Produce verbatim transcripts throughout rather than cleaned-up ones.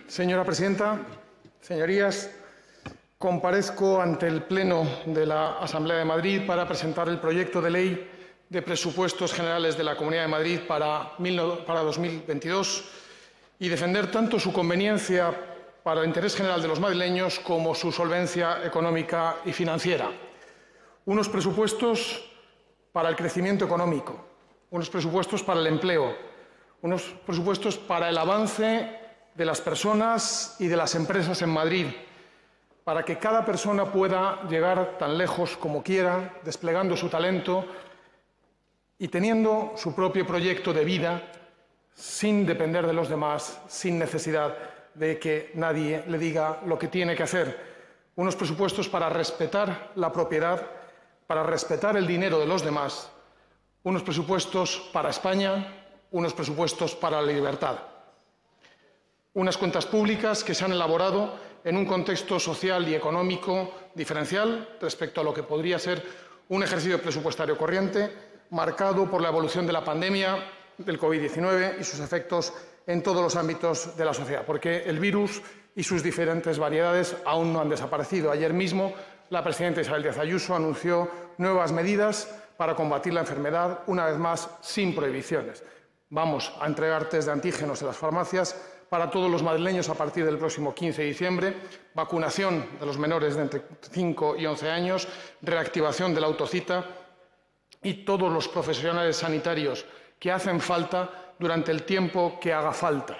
Señora presidenta, señorías, comparezco ante el Pleno de la Asamblea de Madrid para presentar el proyecto de ley de presupuestos generales de la Comunidad de Madrid para, para dos mil veintidós y defender tanto su conveniencia para el interés general de los madrileños como su solvencia económica y financiera. Unos presupuestos para el crecimiento económico, unos presupuestos para el empleo, unos presupuestos para el avance de las personas y de las empresas en Madrid, para que cada persona pueda llegar tan lejos como quiera, desplegando su talento y teniendo su propio proyecto de vida, sin depender de los demás, sin necesidad de que nadie le diga lo que tiene que hacer. Unos presupuestos para respetar la propiedad, para respetar el dinero de los demás, unos presupuestos para España, unos presupuestos para la libertad. Unas cuentas públicas que se han elaborado en un contexto social y económico diferencial respecto a lo que podría ser un ejercicio presupuestario corriente, marcado por la evolución de la pandemia del COVID diecinueve y sus efectos en todos los ámbitos de la sociedad, porque el virus y sus diferentes variedades aún no han desaparecido. Ayer mismo, la presidenta Isabel Díaz Ayuso anunció nuevas medidas para combatir la enfermedad, una vez más, sin prohibiciones. Vamos a entregar test de antígenos en las farmacias para todos los madrileños a partir del próximo quince de diciembre, vacunación de los menores de entre cinco y once años, reactivación de la autocita y todos los profesionales sanitarios que hacen falta durante el tiempo que haga falta.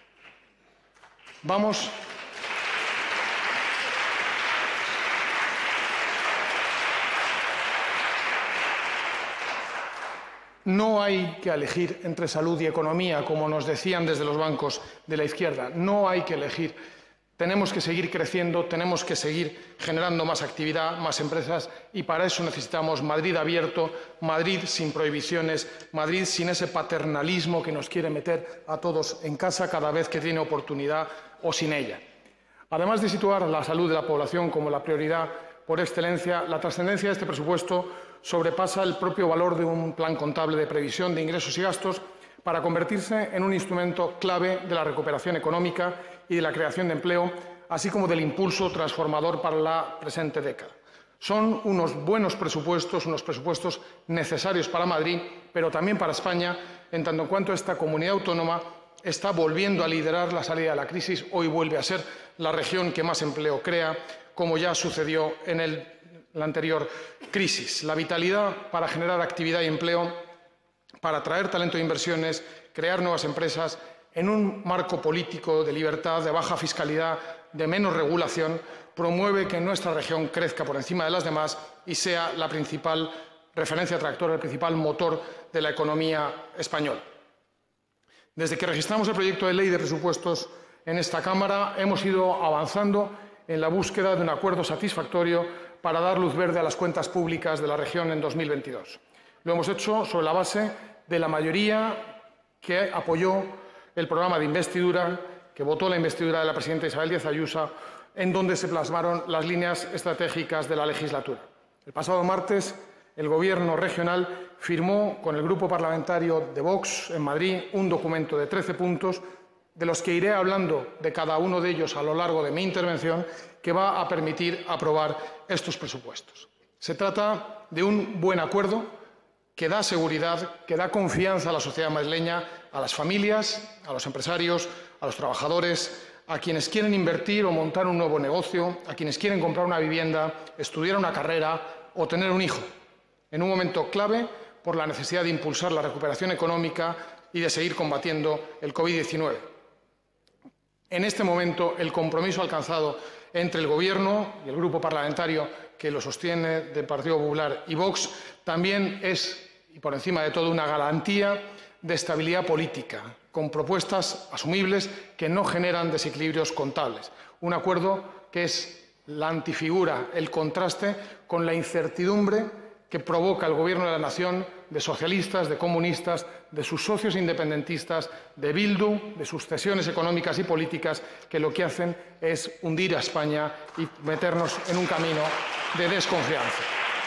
Vamos No hay que elegir entre salud y economía, como nos decían desde los bancos de la izquierda. No hay que elegir. Tenemos que seguir creciendo, tenemos que seguir generando más actividad, más empresas, y para eso necesitamos Madrid abierto, Madrid sin prohibiciones, Madrid sin ese paternalismo que nos quiere meter a todos en casa cada vez que tiene oportunidad o sin ella. Además de situar la salud de la población como la prioridad por excelencia, la trascendencia de este presupuesto sobrepasa el propio valor de un plan contable de previsión de ingresos y gastos para convertirse en un instrumento clave de la recuperación económica y de la creación de empleo, así como del impulso transformador para la presente década. Son unos buenos presupuestos, unos presupuestos necesarios para Madrid, pero también para España, en tanto en cuanto esta comunidad autónoma está volviendo a liderar la salida de la crisis. Hoy vuelve a ser la región que más empleo crea, como ya sucedió en el la anterior crisis. La vitalidad para generar actividad y empleo, para atraer talento e inversiones, crear nuevas empresas en un marco político de libertad, de baja fiscalidad, de menos regulación, promueve que nuestra región crezca por encima de las demás y sea la principal referencia tractora, el principal motor de la economía española. Desde que registramos el proyecto de ley de presupuestos en esta Cámara, hemos ido avanzando en la búsqueda de un acuerdo satisfactorio para dar luz verde a las cuentas públicas de la región en dos mil veintidós. Lo hemos hecho sobre la base de la mayoría que apoyó el programa de investidura, que votó la investidura de la presidenta Isabel Díaz Ayuso, en donde se plasmaron las líneas estratégicas de la legislatura. El pasado martes, el Gobierno regional firmó con el Grupo Parlamentario de Vox en Madrid un documento de trece puntos, de los que iré hablando de cada uno de ellos a lo largo de mi intervención, que va a permitir aprobar estos presupuestos. Se trata de un buen acuerdo que da seguridad, que da confianza a la sociedad madrileña, a las familias, a los empresarios, a los trabajadores, a quienes quieren invertir o montar un nuevo negocio, a quienes quieren comprar una vivienda, estudiar una carrera o tener un hijo, en un momento clave por la necesidad de impulsar la recuperación económica y de seguir combatiendo el COVID diecinueve. En este momento, el compromiso alcanzado entre el Gobierno y el Grupo Parlamentario que lo sostiene del Partido Popular y Vox también es, y por encima de todo, una garantía de estabilidad política, con propuestas asumibles que no generan desequilibrios contables. Un acuerdo que es la antifigura, el contraste con la incertidumbre que provoca el Gobierno de la Nación de socialistas, de comunistas, de sus socios independentistas, de Bildu, de sus cesiones económicas y políticas, que lo que hacen es hundir a España y meternos en un camino de desconfianza.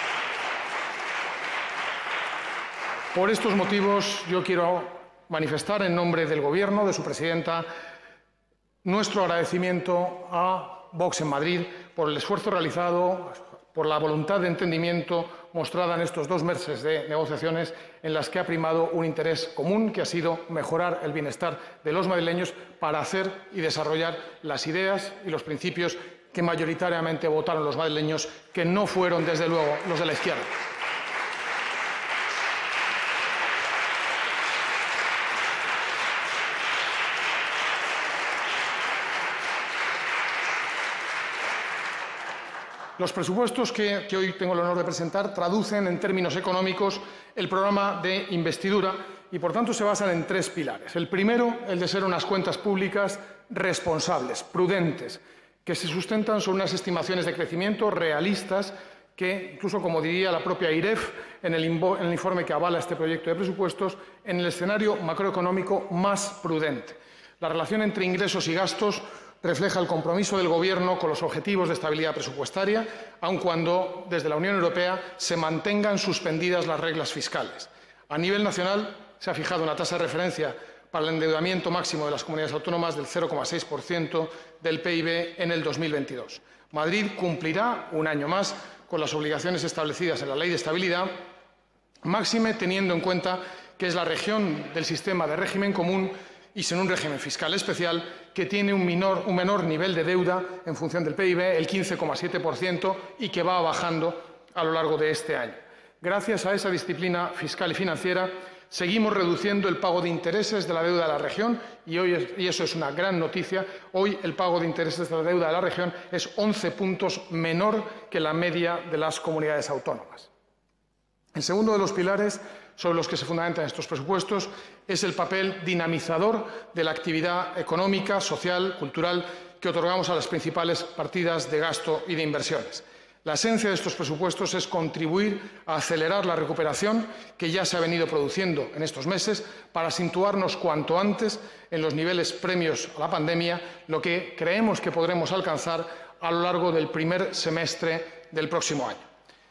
Por estos motivos, yo quiero manifestar en nombre del Gobierno, de su presidenta, nuestro agradecimiento a Vox en Madrid por el esfuerzo realizado, por la voluntad de entendimiento mostrada en estos dos meses de negociaciones en las que ha primado un interés común, que ha sido mejorar el bienestar de los madrileños para hacer y desarrollar las ideas y los principios que mayoritariamente votaron los madrileños, que no fueron, desde luego, los de la izquierda. Los presupuestos que, que hoy tengo el honor de presentar traducen en términos económicos el programa de investidura y, por tanto, se basan en tres pilares. El primero, el de ser unas cuentas públicas responsables, prudentes, que se sustentan sobre unas estimaciones de crecimiento realistas que, incluso como diría la propia IREF en el, en el informe que avala este proyecto de presupuestos, en el escenario macroeconómico más prudente. La relación entre ingresos y gastos refleja el compromiso del Gobierno con los objetivos de estabilidad presupuestaria, aun cuando desde la Unión Europea se mantengan suspendidas las reglas fiscales. A nivel nacional se ha fijado una tasa de referencia para el endeudamiento máximo de las comunidades autónomas del cero coma seis por ciento del P I B en el dos mil veintidós. Madrid cumplirá un año más con las obligaciones establecidas en la Ley de Estabilidad, máxime teniendo en cuenta que es la región del sistema de régimen común y sin un régimen fiscal especial que tiene un, menor, un menor nivel de deuda en función del P I B, el quince coma siete por ciento, y que va bajando a lo largo de este año. Gracias a esa disciplina fiscal y financiera, seguimos reduciendo el pago de intereses de la deuda de la región y, hoy, y eso es una gran noticia. Hoy el pago de intereses de la deuda de la región es once puntos menor que la media de las comunidades autónomas. El segundo de los pilares sobre los que se fundamentan estos presupuestos es el papel dinamizador de la actividad económica, social, cultural que otorgamos a las principales partidas de gasto y de inversiones. La esencia de estos presupuestos es contribuir a acelerar la recuperación que ya se ha venido produciendo en estos meses para situarnos cuanto antes en los niveles previos a la pandemia, lo que creemos que podremos alcanzar a lo largo del primer semestre del próximo año.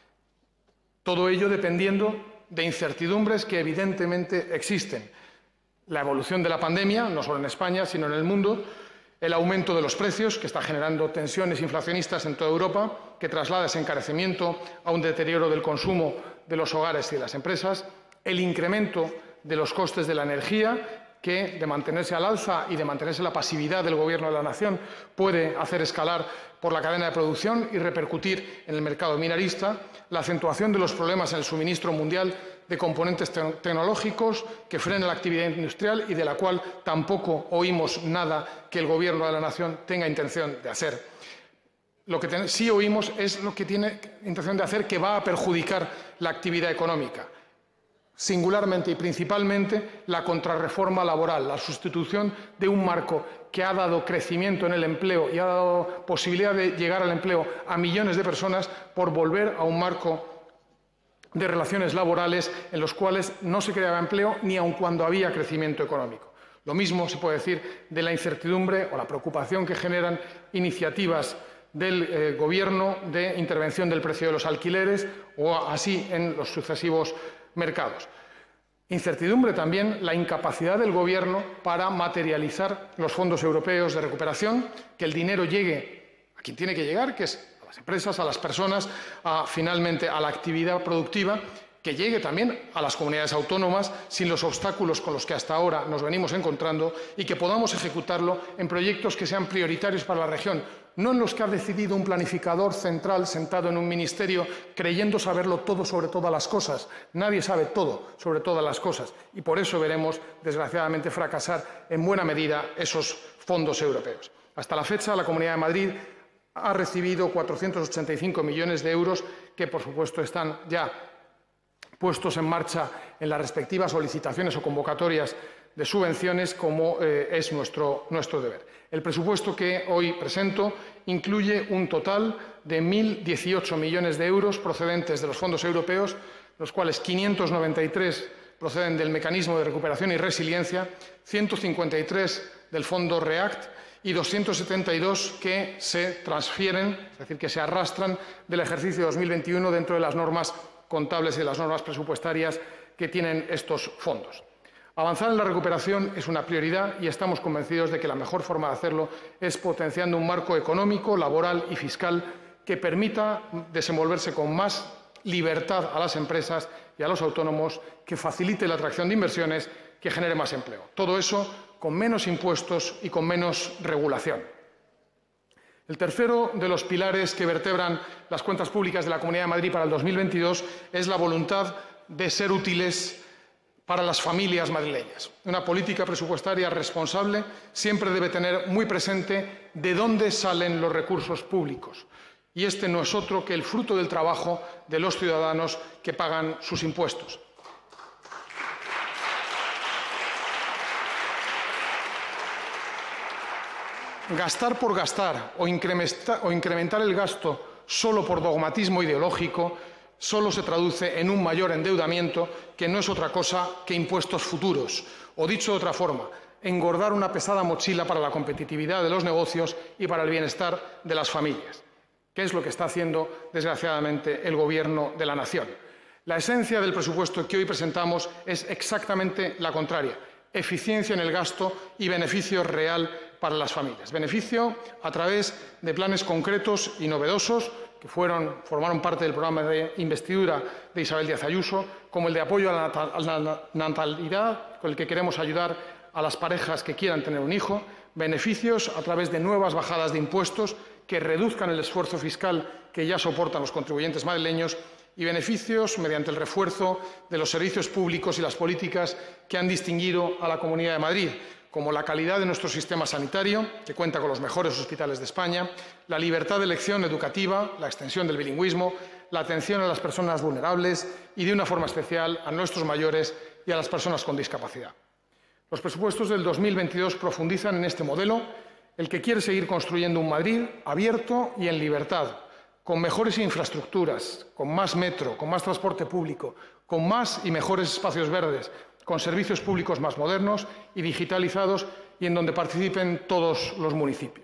Todo ello dependiendo de incertidumbres que evidentemente existen. La evolución de la pandemia, no solo en España, sino en el mundo, el aumento de los precios, que está generando tensiones inflacionistas en toda Europa, que traslada ese encarecimiento a un deterioro del consumo de los hogares y de las empresas, el incremento de los costes de la energía, que, de mantenerse al alza y de mantenerse la pasividad del Gobierno de la Nación, puede hacer escalar por la cadena de producción y repercutir en el mercado minorista, la acentuación de los problemas en el suministro mundial de componentes te tecnológicos que frena la actividad industrial y de la cual tampoco oímos nada que el Gobierno de la Nación tenga intención de hacer. Lo que sí oímos es lo que tiene intención de hacer, que va a perjudicar la actividad económica. Singularmente y principalmente la contrarreforma laboral, la sustitución de un marco que ha dado crecimiento en el empleo y ha dado posibilidad de llegar al empleo a millones de personas por volver a un marco de relaciones laborales en los cuales no se creaba empleo ni aun cuando había crecimiento económico. Lo mismo se puede decir de la incertidumbre o la preocupación que generan iniciativas del eh, Gobierno de intervención del precio de los alquileres o así en los sucesivos mercados. Incertidumbre también la incapacidad del Gobierno para materializar los fondos europeos de recuperación, que el dinero llegue a quien tiene que llegar, que es a las empresas, a las personas, a, finalmente a la actividad productiva, que llegue también a las comunidades autónomas sin los obstáculos con los que hasta ahora nos venimos encontrando y que podamos ejecutarlo en proyectos que sean prioritarios para la región, no en los que ha decidido un planificador central sentado en un ministerio creyendo saberlo todo sobre todas las cosas. Nadie sabe todo sobre todas las cosas y por eso veremos, desgraciadamente, fracasar en buena medida esos fondos europeos. Hasta la fecha, la Comunidad de Madrid ha recibido cuatrocientos ochenta y cinco millones de euros que, por supuesto, están ya puestos en marcha en las respectivas solicitaciones o convocatorias de subvenciones, como eh, es nuestro, nuestro deber. El presupuesto que hoy presento incluye un total de mil dieciocho millones de euros procedentes de los fondos europeos, los cuales quinientos noventa y tres proceden del Mecanismo de Recuperación y Resiliencia, ciento cincuenta y tres del Fondo REACT y doscientos setenta y dos que se transfieren, es decir, que se arrastran del ejercicio dos mil veintiuno dentro de las normas contables y de las normas presupuestarias que tienen estos fondos. Avanzar en la recuperación es una prioridad y estamos convencidos de que la mejor forma de hacerlo es potenciando un marco económico, laboral y fiscal que permita desenvolverse con más libertad a las empresas y a los autónomos, que facilite la atracción de inversiones, que genere más empleo. Todo eso con menos impuestos y con menos regulación. El tercero de los pilares que vertebran las cuentas públicas de la Comunidad de Madrid para el dos mil veintidós es la voluntad de ser útiles para las familias madrileñas. Una política presupuestaria responsable siempre debe tener muy presente de dónde salen los recursos públicos. Y este no es otro que el fruto del trabajo de los ciudadanos que pagan sus impuestos. Gastar por gastar o incrementar, o incrementar el gasto solo por dogmatismo ideológico solo se traduce en un mayor endeudamiento, que no es otra cosa que impuestos futuros. O dicho de otra forma, engordar una pesada mochila para la competitividad de los negocios y para el bienestar de las familias, que es lo que está haciendo, desgraciadamente, el Gobierno de la nación. La esencia del presupuesto que hoy presentamos es exactamente la contraria: eficiencia en el gasto y beneficio real para las familias. Beneficio a través de planes concretos y novedosos que fueron, formaron parte del programa de investidura de Isabel Díaz Ayuso, como el de apoyo a la, natal, a la natalidad, con el que queremos ayudar a las parejas que quieran tener un hijo. Beneficios a través de nuevas bajadas de impuestos que reduzcan el esfuerzo fiscal que ya soportan los contribuyentes madrileños, y beneficios mediante el refuerzo de los servicios públicos y las políticas que han distinguido a la Comunidad de Madrid, como la calidad de nuestro sistema sanitario, que cuenta con los mejores hospitales de España, la libertad de elección educativa, la extensión del bilingüismo, la atención a las personas vulnerables y, de una forma especial, a nuestros mayores y a las personas con discapacidad. Los presupuestos del dos mil veintidós profundizan en este modelo, el que quiere seguir construyendo un Madrid abierto y en libertad, con mejores infraestructuras, con más metro, con más transporte público, con más y mejores espacios verdes, con servicios públicos más modernos y digitalizados, y en donde participen todos los municipios.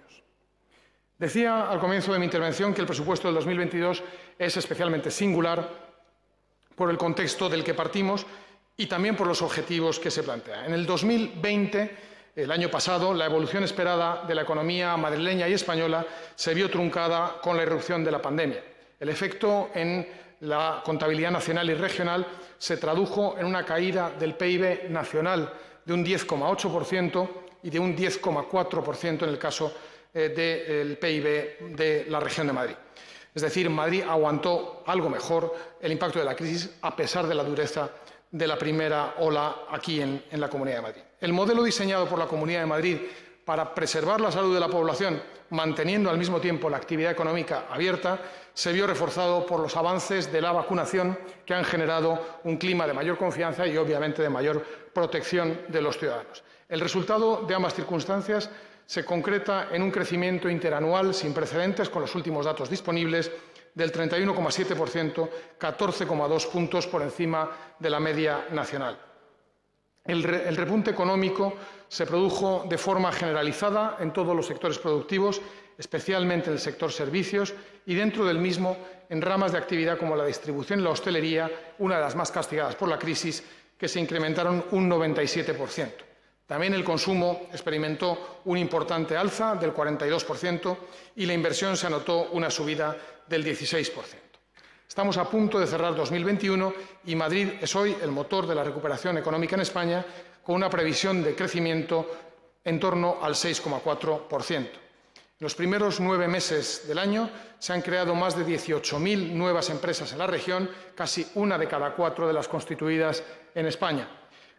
Decía al comienzo de mi intervención que el presupuesto del dos mil veintidós es especialmente singular por el contexto del que partimos y también por los objetivos que se plantea. En el dos mil veinte, el año pasado, la evolución esperada de la economía madrileña y española se vio truncada con la irrupción de la pandemia. El efecto en la contabilidad nacional y regional se tradujo en una caída del P I B nacional de un diez coma ocho por ciento y de un diez coma cuatro por ciento en el caso eh, del P I B de la región de Madrid. Es decir, Madrid aguantó algo mejor el impacto de la crisis a pesar de la dureza de la primera ola aquí en, en la Comunidad de Madrid. El modelo diseñado por la Comunidad de Madrid para preservar la salud de la población, manteniendo al mismo tiempo la actividad económica abierta, se vio reforzado por los avances de la vacunación, que han generado un clima de mayor confianza y, obviamente, de mayor protección de los ciudadanos. El resultado de ambas circunstancias se concreta en un crecimiento interanual sin precedentes, con los últimos datos disponibles, del treinta y uno coma siete por ciento, catorce coma dos puntos por encima de la media nacional. El, re, el repunte económico se produjo de forma generalizada en todos los sectores productivos, especialmente en el sector servicios, y dentro del mismo en ramas de actividad como la distribución y la hostelería, una de las más castigadas por la crisis, que se incrementaron un noventa y siete por ciento. También el consumo experimentó un importante alza del cuarenta y dos por ciento y la inversión se anotó una subida del dieciséis por ciento. Estamos a punto de cerrar dos mil veintiuno y Madrid es hoy el motor de la recuperación económica en España, con una previsión de crecimiento en torno al seis coma cuatro por ciento. En los primeros nueve meses del año se han creado más de dieciocho mil nuevas empresas en la región, casi una de cada cuatro de las constituidas en España.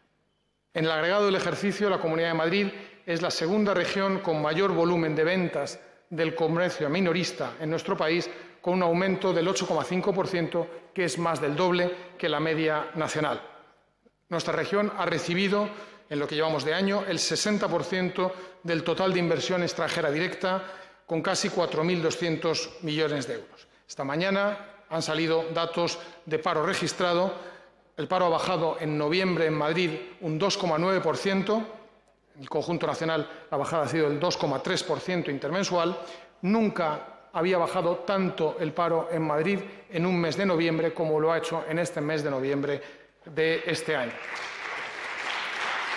En el agregado del ejercicio, la Comunidad de Madrid es la segunda región con mayor volumen de ventas del comercio minorista en nuestro país, con un aumento del ocho coma cinco por ciento, que es más del doble que la media nacional. Nuestra región ha recibido, en lo que llevamos de año, el sesenta por ciento del total de inversión extranjera directa, con casi cuatro mil doscientos millones de euros. Esta mañana han salido datos de paro registrado. El paro ha bajado en noviembre en Madrid un dos coma nueve por ciento. En el conjunto nacional la bajada ha sido del dos coma tres por ciento intermensual. Nunca había bajado tanto el paro en Madrid en un mes de noviembre como lo ha hecho en este mes de noviembre de este año.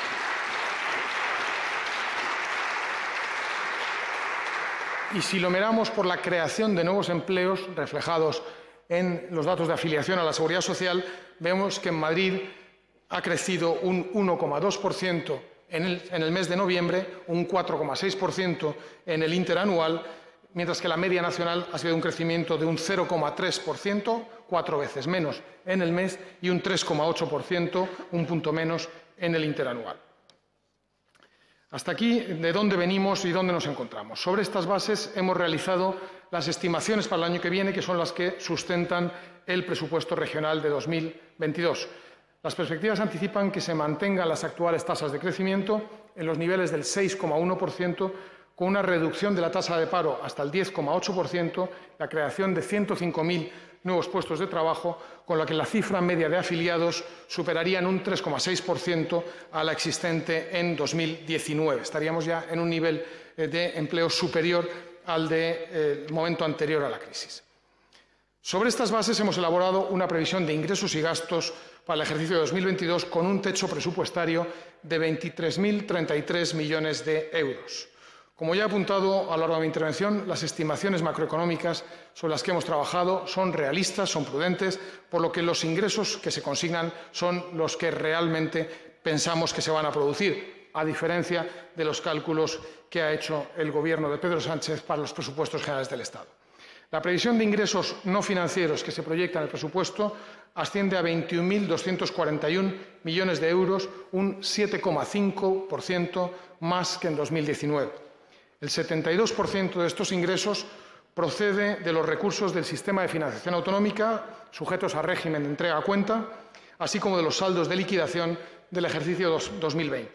Y si lo miramos por la creación de nuevos empleos reflejados en los datos de afiliación a la Seguridad Social, vemos que en Madrid ha crecido un uno coma dos por ciento en el, en el mes de noviembre, un cuatro coma seis por ciento en el interanual, mientras que la media nacional ha sido un crecimiento de un cero coma tres por ciento, cuatro veces menos en el mes, y un tres coma ocho por ciento, un punto menos en el interanual. Hasta aquí, de dónde venimos y dónde nos encontramos. Sobre estas bases hemos realizado las estimaciones para el año que viene, que son las que sustentan el presupuesto regional de dos mil veintidós. Las perspectivas anticipan que se mantengan las actuales tasas de crecimiento en los niveles del seis coma uno por ciento, con una reducción de la tasa de paro hasta el diez coma ocho por ciento, la creación de ciento cinco mil nuevos puestos de trabajo, con la que la cifra media de afiliados superaría en un tres coma seis por ciento a la existente en dos mil diecinueve. Estaríamos ya en un nivel de empleo superior al del momento anterior a la crisis. Sobre estas bases hemos elaborado una previsión de ingresos y gastos para el ejercicio de dos mil veintidós con un techo presupuestario de veintitrés mil treinta y tres millones de euros. Como ya he apuntado a lo largo de mi intervención, las estimaciones macroeconómicas sobre las que hemos trabajado son realistas, son prudentes, por lo que los ingresos que se consignan son los que realmente pensamos que se van a producir, a diferencia de los cálculos que ha hecho el Gobierno de Pedro Sánchez para los presupuestos generales del Estado. La previsión de ingresos no financieros que se proyecta en el presupuesto asciende a veintiún mil doscientos cuarenta y uno millones de euros, un siete coma cinco por ciento más que en dos mil diecinueve. El setenta y dos por ciento de estos ingresos procede de los recursos del sistema de financiación autonómica, sujetos a régimen de entrega a cuenta, así como de los saldos de liquidación del ejercicio dos mil veinte.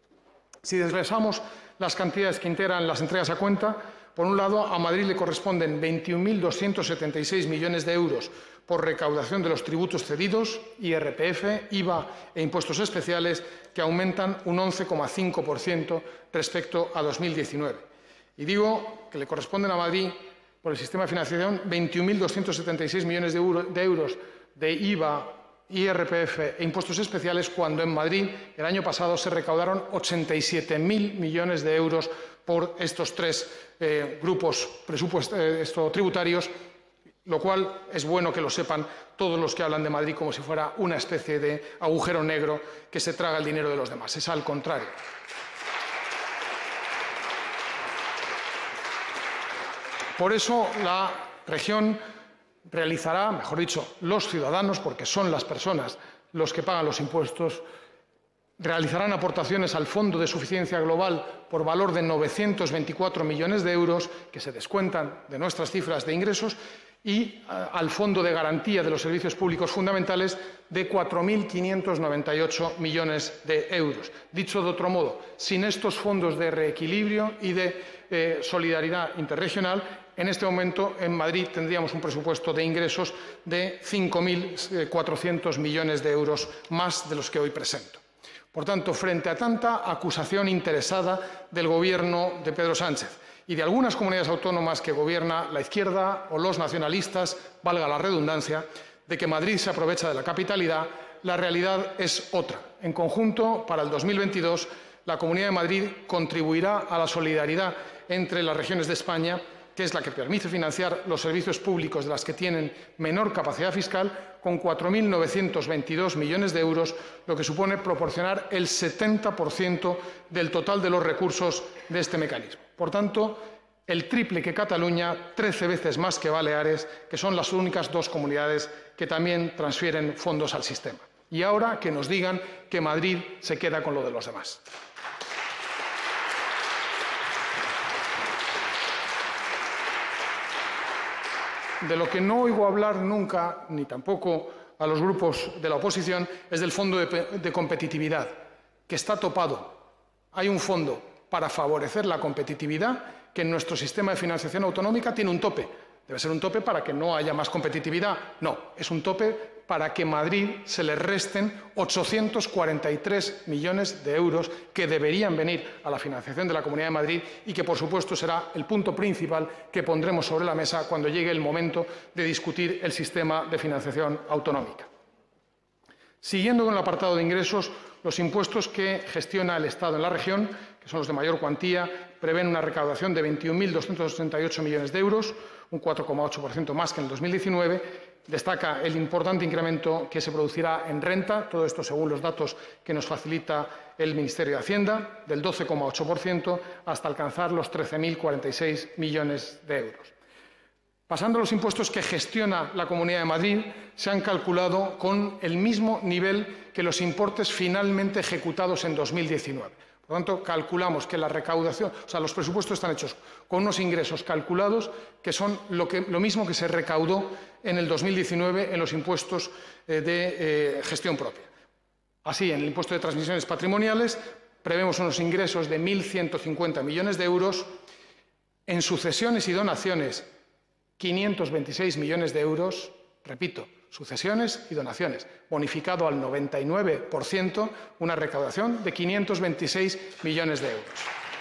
Si desglosamos las cantidades que integran las entregas a cuenta, por un lado, a Madrid le corresponden veintiún mil doscientos setenta y seis millones de euros por recaudación de los tributos cedidos, I R P F, I V A e impuestos especiales, que aumentan un once coma cinco por ciento respecto a dos mil diecinueve. Y digo que le corresponden a Madrid, por el sistema de financiación, veintiún mil doscientos setenta y seis millones de, euro, de euros de I V A, I R P F e impuestos especiales, cuando en Madrid el año pasado se recaudaron ochenta y siete mil millones de euros por estos tres eh, grupos eh, esto, tributarios, lo cual es bueno que lo sepan todos los que hablan de Madrid como si fuera una especie de agujero negro que se traga el dinero de los demás. Es al contrario. Por eso la región realizará, mejor dicho, los ciudadanos, porque son las personas los que pagan los impuestos, realizarán aportaciones al Fondo de Suficiencia Global por valor de novecientos veinticuatro millones de euros, que se descuentan de nuestras cifras de ingresos, y al Fondo de Garantía de los Servicios Públicos Fundamentales de cuatro mil quinientos noventa y ocho millones de euros. Dicho de otro modo, sin estos fondos de reequilibrio y de eh, solidaridad interregional, en este momento en Madrid tendríamos un presupuesto de ingresos de cinco mil cuatrocientos millones de euros más de los que hoy presento. Por tanto, frente a tanta acusación interesada del Gobierno de Pedro Sánchez y de algunas comunidades autónomas que gobierna la izquierda o los nacionalistas, valga la redundancia, de que Madrid se aprovecha de la capitalidad, la realidad es otra. En conjunto, para el dos mil veintidós, la Comunidad de Madrid contribuirá a la solidaridad entre las regiones de España, que es la que permite financiar los servicios públicos de las que tienen menor capacidad fiscal, con cuatro mil novecientos veintidós millones de euros, lo que supone proporcionar el setenta por ciento del total de los recursos de este mecanismo. Por tanto, el triple que Cataluña, trece veces más que Baleares, que son las únicas dos comunidades que también transfieren fondos al sistema. Y ahora que nos digan que Madrid se queda con lo de los demás. De lo que no oigo hablar nunca, ni tampoco a los grupos de la oposición, es del Fondo de, de Competitividad, que está topado. Hay un fondo para favorecer la competitividad que en nuestro sistema de financiación autonómica tiene un tope. ¿Debe ser un tope para que no haya más competitividad? No, es un tope para que a Madrid se le resten ochocientos cuarenta y tres millones de euros que deberían venir a la financiación de la Comunidad de Madrid y que, por supuesto, será el punto principal que pondremos sobre la mesa cuando llegue el momento de discutir el sistema de financiación autonómica. Siguiendo con el apartado de ingresos, los impuestos que gestiona el Estado en la región, que son los de mayor cuantía, prevén una recaudación de veintiún mil doscientos ochenta y ocho millones de euros, un cuatro coma ocho por ciento más que en el dos mil diecinueve. Destaca el importante incremento que se producirá en renta, todo esto según los datos que nos facilita el Ministerio de Hacienda, del doce coma ocho por ciento hasta alcanzar los trece mil cuarenta y seis millones de euros. Pasando a los impuestos que gestiona la Comunidad de Madrid, se han calculado con el mismo nivel que los importes finalmente ejecutados en dos mil diecinueve. Por lo tanto, calculamos que la recaudación, o sea, los presupuestos están hechos con unos ingresos calculados que son lo, que, lo mismo que se recaudó en el dos mil diecinueve en los impuestos eh, de eh, gestión propia. Así, en el impuesto de transmisiones patrimoniales prevemos unos ingresos de mil ciento cincuenta millones de euros, en sucesiones y donaciones quinientos veintiséis millones de euros, repito, sucesiones y donaciones, bonificado al noventa y nueve por ciento, una recaudación de quinientos veintiséis millones de euros.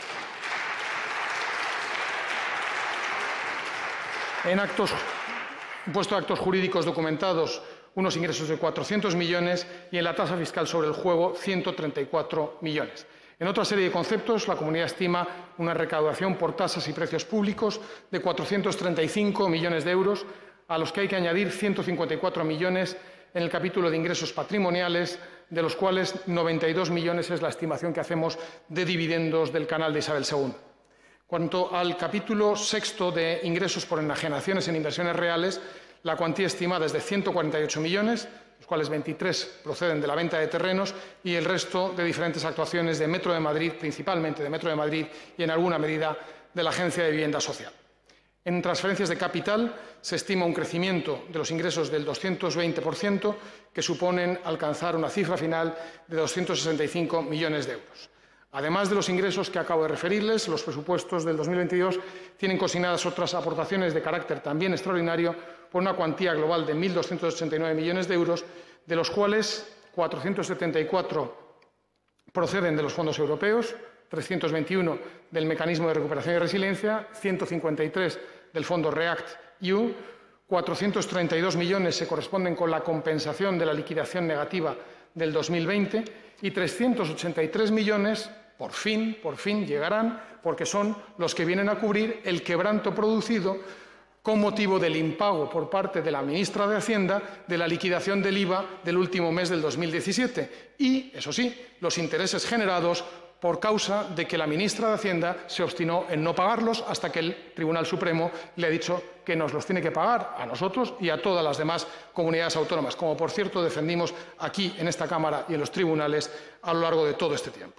En actos, impuesto a actos jurídicos documentados, unos ingresos de cuatrocientos millones y en la tasa fiscal sobre el juego, ciento treinta y cuatro millones. En otra serie de conceptos, la Comunidad estima una recaudación por tasas y precios públicos de cuatrocientos treinta y cinco millones de euros, a los que hay que añadir ciento cincuenta y cuatro millones en el capítulo de ingresos patrimoniales, de los cuales noventa y dos millones es la estimación que hacemos de dividendos del canal de Isabel segunda. Cuanto al capítulo sexto de ingresos por enajenaciones en inversiones reales, la cuantía estimada es de ciento cuarenta y ocho millones, los cuales veintitrés proceden de la venta de terrenos y el resto de diferentes actuaciones de Metro de Madrid, principalmente de Metro de Madrid y en alguna medida de la Agencia de Vivienda Social. En transferencias de capital se estima un crecimiento de los ingresos del doscientos veinte por ciento, que suponen alcanzar una cifra final de doscientos sesenta y cinco millones de euros. Además de los ingresos que acabo de referirles, los presupuestos del dos mil veintidós tienen consignadas otras aportaciones de carácter también extraordinario por una cuantía global de mil doscientos ochenta y nueve millones de euros, de los cuales cuatrocientos setenta y cuatro proceden de los fondos europeos, trescientos veintiuno del Mecanismo de Recuperación y Resiliencia, ciento cincuenta y tres del Fondo REACT E U, cuatrocientos treinta y dos millones se corresponden con la compensación de la liquidación negativa del dos mil veinte y trescientos ochenta y tres millones, por fin, por fin llegarán, porque son los que vienen a cubrir el quebranto producido con motivo del impago por parte de la ministra de Hacienda de la liquidación del I V A del último mes del dos mil diecisiete y, eso sí, los intereses generados por causa de que la ministra de Hacienda se obstinó en no pagarlos hasta que el Tribunal Supremo le ha dicho que nos los tiene que pagar a nosotros y a todas las demás comunidades autónomas, como por cierto defendimos aquí en esta Cámara y en los tribunales a lo largo de todo este tiempo.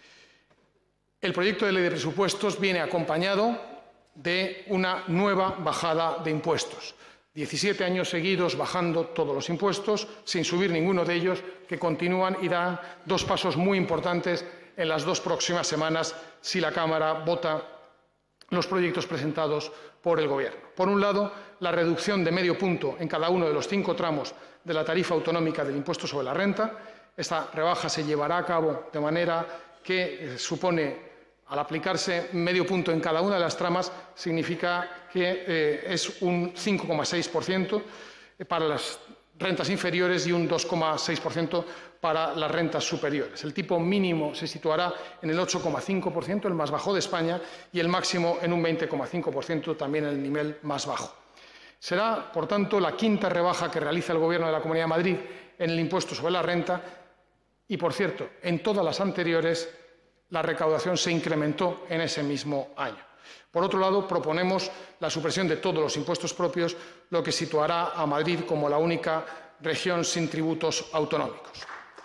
El proyecto de ley de presupuestos viene acompañado de una nueva bajada de impuestos. diecisiete años seguidos bajando todos los impuestos, sin subir ninguno de ellos, que continúan y dan dos pasos muy importantes en las dos próximas semanas si la Cámara vota los proyectos presentados por el Gobierno. Por un lado, la reducción de medio punto en cada uno de los cinco tramos de la tarifa autonómica del impuesto sobre la renta. Esta rebaja se llevará a cabo de manera que eh, supone, al aplicarse medio punto en cada una de las tramas, significa que eh, es un cinco coma seis por ciento para las rentas inferiores y un dos coma seis por ciento para las rentas superiores. El tipo mínimo se situará en el ocho coma cinco por ciento, el más bajo de España, y el máximo en un veinte coma cinco por ciento, también en el nivel más bajo. Será, por tanto, la quinta rebaja que realiza el Gobierno de la Comunidad de Madrid en el impuesto sobre la renta y, por cierto, en todas las anteriores la recaudación se incrementó en ese mismo año. Por otro lado, proponemos la supresión de todos los impuestos propios, lo que situará a Madrid como la única región sin tributos autonómicos.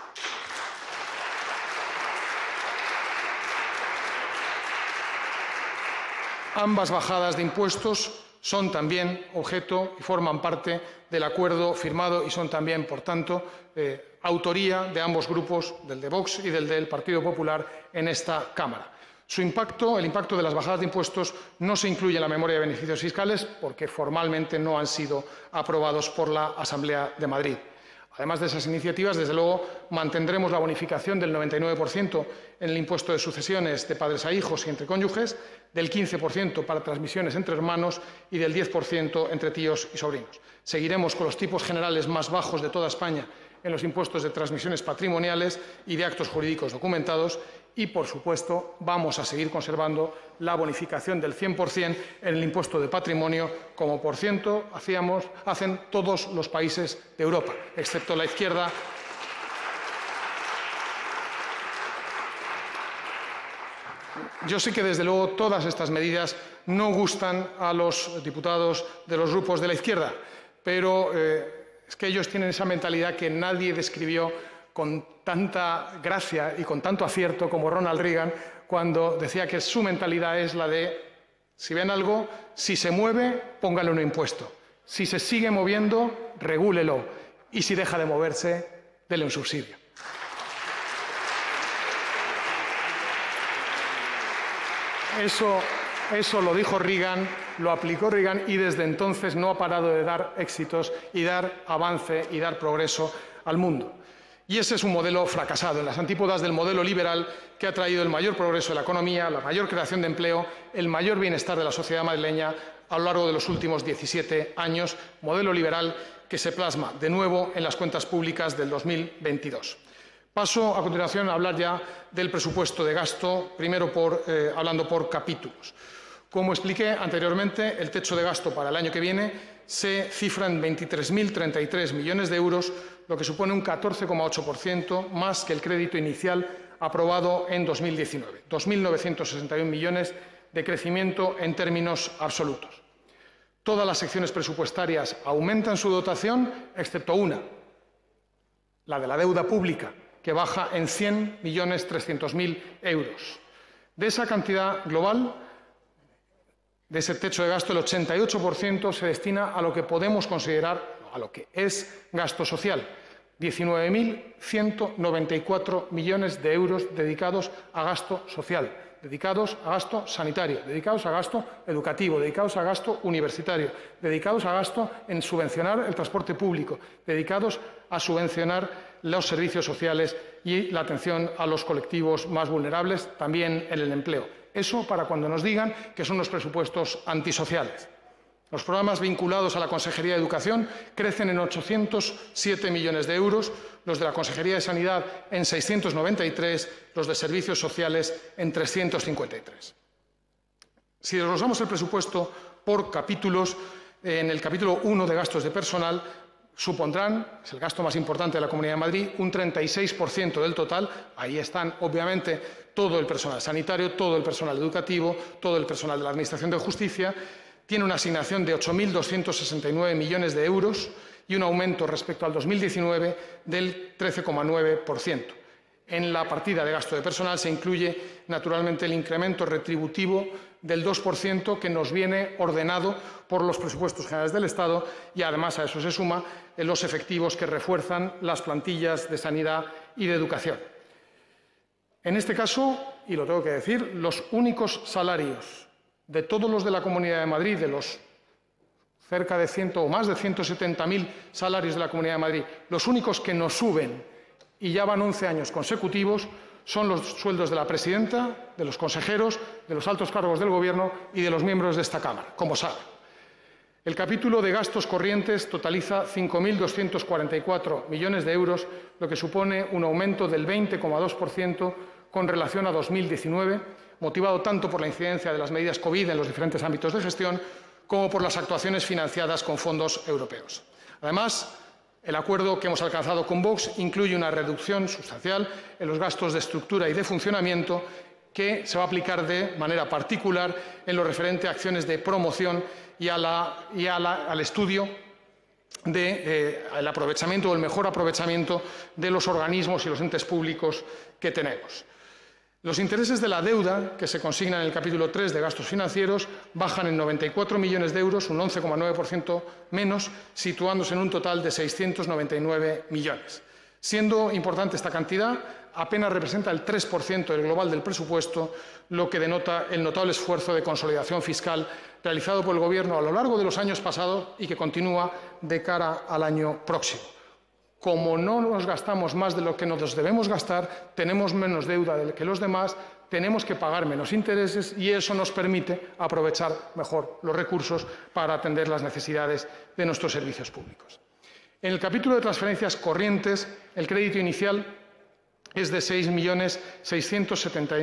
Ambas bajadas de impuestos son también objeto y forman parte del acuerdo firmado y son también, por tanto, eh, autoría de ambos grupos, del de Vox y del del Partido Popular, en esta Cámara. Su impacto, el impacto de las bajadas de impuestos, no se incluye en la memoria de beneficios fiscales porque formalmente no han sido aprobados por la Asamblea de Madrid. Además de esas iniciativas, desde luego, mantendremos la bonificación del noventa y nueve por ciento en el impuesto de sucesiones de padres a hijos y entre cónyuges, del quince por ciento para transmisiones entre hermanos y del diez por ciento entre tíos y sobrinos. Seguiremos con los tipos generales más bajos de toda España en los impuestos de transmisiones patrimoniales y de actos jurídicos documentados y, por supuesto, vamos a seguir conservando la bonificación del cien por cien en el impuesto de patrimonio, como por ciento hacíamos, hacen todos los países de Europa, excepto la izquierda. Yo sé que, desde luego, todas estas medidas no gustan a los diputados de los grupos de la izquierda, pero eh, es que ellos tienen esa mentalidad que nadie describió con tanta gracia y con tanto acierto como Ronald Reagan, cuando decía que su mentalidad es la de: si ven algo, si se mueve, póngale un impuesto; si se sigue moviendo, regúlelo; y si deja de moverse, dele un subsidio. Eso, eso lo dijo Reagan, lo aplicó Reagan, y desde entonces no ha parado de dar éxitos y dar avance y dar progreso al mundo. Y ese es un modelo fracasado, en las antípodas del modelo liberal, que ha traído el mayor progreso de la economía, la mayor creación de empleo, el mayor bienestar de la sociedad madrileña a lo largo de los últimos diecisiete años, modelo liberal que se plasma de nuevo en las cuentas públicas del dos mil veintidós. Paso a continuación a hablar ya del presupuesto de gasto, primero por, eh, hablando por capítulos. Como expliqué anteriormente, el techo de gasto para el año que viene se cifra en veintitrés mil treinta y tres millones de euros, lo que supone un catorce coma ocho por ciento más que el crédito inicial aprobado en dos mil diecinueve, dos mil novecientos sesenta y uno millones de crecimiento en términos absolutos. Todas las secciones presupuestarias aumentan su dotación, excepto una, la de la deuda pública, que baja en cien millones trescientos mil euros. De esa cantidad global, de ese techo de gasto, el ochenta y ocho por ciento se destina a lo que podemos considerar, a lo que es gasto social, diecinueve mil ciento noventa y cuatro millones de euros dedicados a gasto social, dedicados a gasto sanitario, dedicados a gasto educativo, dedicados a gasto universitario, dedicados a gasto en subvencionar el transporte público, dedicados a subvencionar los servicios sociales y la atención a los colectivos más vulnerables, también en el empleo. Eso para cuando nos digan que son unos presupuestos antisociales. Los programas vinculados a la Consejería de Educación crecen en ochocientos siete millones de euros, los de la Consejería de Sanidad en seiscientos noventa y tres, los de Servicios Sociales en trescientos cincuenta y tres. Si desglosamos el presupuesto por capítulos, en el capítulo uno de gastos de personal supondrán, es el gasto más importante de la Comunidad de Madrid, un treinta y seis por ciento del total. Ahí están, obviamente, todo el personal sanitario, todo el personal educativo, todo el personal de la Administración de Justicia. Tiene una asignación de ocho mil doscientos sesenta y nueve millones de euros y un aumento respecto al dos mil diecinueve del trece coma nueve por ciento. En la partida de gasto de personal se incluye, naturalmente, el incremento retributivo del dos por ciento que nos viene ordenado por los presupuestos generales del Estado, y además a eso se suma los efectivos que refuerzan las plantillas de sanidad y de educación. En este caso, y lo tengo que decir, los únicos salarios de todos los de la Comunidad de Madrid, de los cerca de cien o más de ciento setenta mil salarios de la Comunidad de Madrid, los únicos que nos suben, y ya van once años consecutivos, son los sueldos de la presidenta, de los consejeros, de los altos cargos del Gobierno y de los miembros de esta Cámara, como saben. El capítulo de gastos corrientes totaliza cinco mil doscientos cuarenta y cuatro millones de euros, lo que supone un aumento del veinte coma dos por ciento con relación a dos mil diecinueve, motivado tanto por la incidencia de las medidas COVID en los diferentes ámbitos de gestión como por las actuaciones financiadas con fondos europeos. Además, el acuerdo que hemos alcanzado con Vox incluye una reducción sustancial en los gastos de estructura y de funcionamiento que se va a aplicar de manera particular en lo referente a acciones de promoción y, a la, y a la, al estudio del de, eh, aprovechamiento o el mejor aprovechamiento de los organismos y los entes públicos que tenemos. Los intereses de la deuda que se consignan en el capítulo tres de gastos financieros bajan en noventa y cuatro millones de euros, un once coma nueve por ciento menos, situándose en un total de seiscientos noventa y nueve millones. Siendo importante esta cantidad, apenas representa el tres por ciento del global del presupuesto, lo que denota el notable esfuerzo de consolidación fiscal realizado por el Gobierno a lo largo de los años pasados y que continúa de cara al año próximo. Como no nos gastamos más de lo que nos debemos gastar, tenemos menos deuda que los demás, tenemos que pagar menos intereses y eso nos permite aprovechar mejor los recursos para atender las necesidades de nuestros servicios públicos. En el capítulo de transferencias corrientes, el crédito inicial es de seis mil seiscientos setenta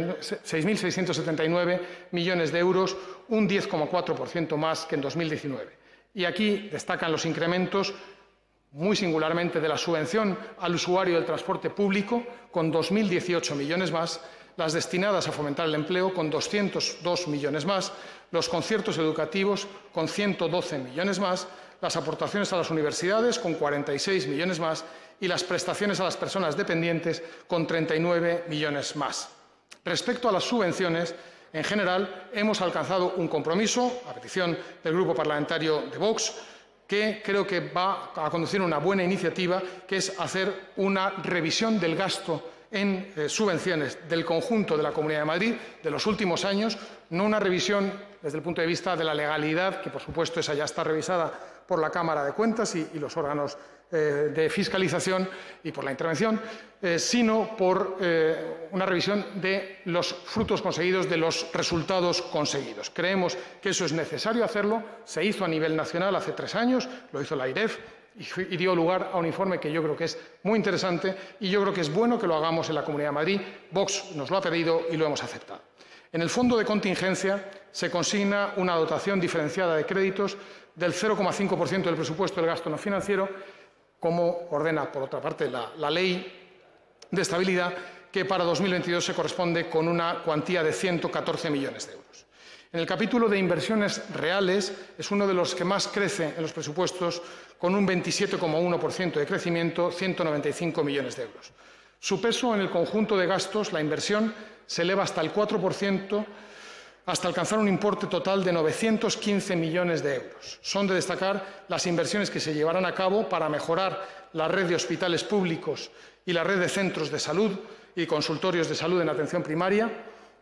y nueve millones de euros, un diez coma cuatro por ciento más que en dos mil diecinueve. Y aquí destacan los incrementos, muy singularmente, de la subvención al usuario del transporte público, con dos mil dieciocho millones más, las destinadas a fomentar el empleo, con doscientos dos millones más, los conciertos educativos, con ciento doce millones más, las aportaciones a las universidades, con cuarenta y seis millones más, y las prestaciones a las personas dependientes, con treinta y nueve millones más. Respecto a las subvenciones, en general, hemos alcanzado un compromiso, a petición del Grupo Parlamentario de Vox, que creo que va a conducir a una buena iniciativa, que es hacer una revisión del gasto en eh, subvenciones del conjunto de la Comunidad de Madrid de los últimos años, no una revisión desde el punto de vista de la legalidad, que por supuesto esa ya está revisada por la Cámara de Cuentas y, y los órganos eh, de fiscalización y por la intervención, eh, sino por eh, una revisión de los frutos conseguidos, de los resultados conseguidos. Creemos que eso es necesario hacerlo, se hizo a nivel nacional hace tres años, lo hizo la AIREF, y dio lugar a un informe que yo creo que es muy interesante y yo creo que es bueno que lo hagamos en la Comunidad de Madrid. Vox nos lo ha pedido y lo hemos aceptado. En el fondo de contingencia se consigna una dotación diferenciada de créditos del cero coma cinco por ciento del presupuesto del gasto no financiero, como ordena, por otra parte, la, la Ley de Estabilidad, que para dos mil veintidós se corresponde con una cuantía de ciento catorce millones de euros. En el capítulo de inversiones reales es uno de los que más crece en los presupuestos, con un veintisiete coma uno por ciento de crecimiento, ciento noventa y cinco millones de euros. Su peso en el conjunto de gastos, la inversión, se eleva hasta el cuatro por ciento, hasta alcanzar un importe total de novecientos quince millones de euros. Son de destacar las inversiones que se llevarán a cabo para mejorar la red de hospitales públicos y la red de centros de salud y consultorios de salud en atención primaria,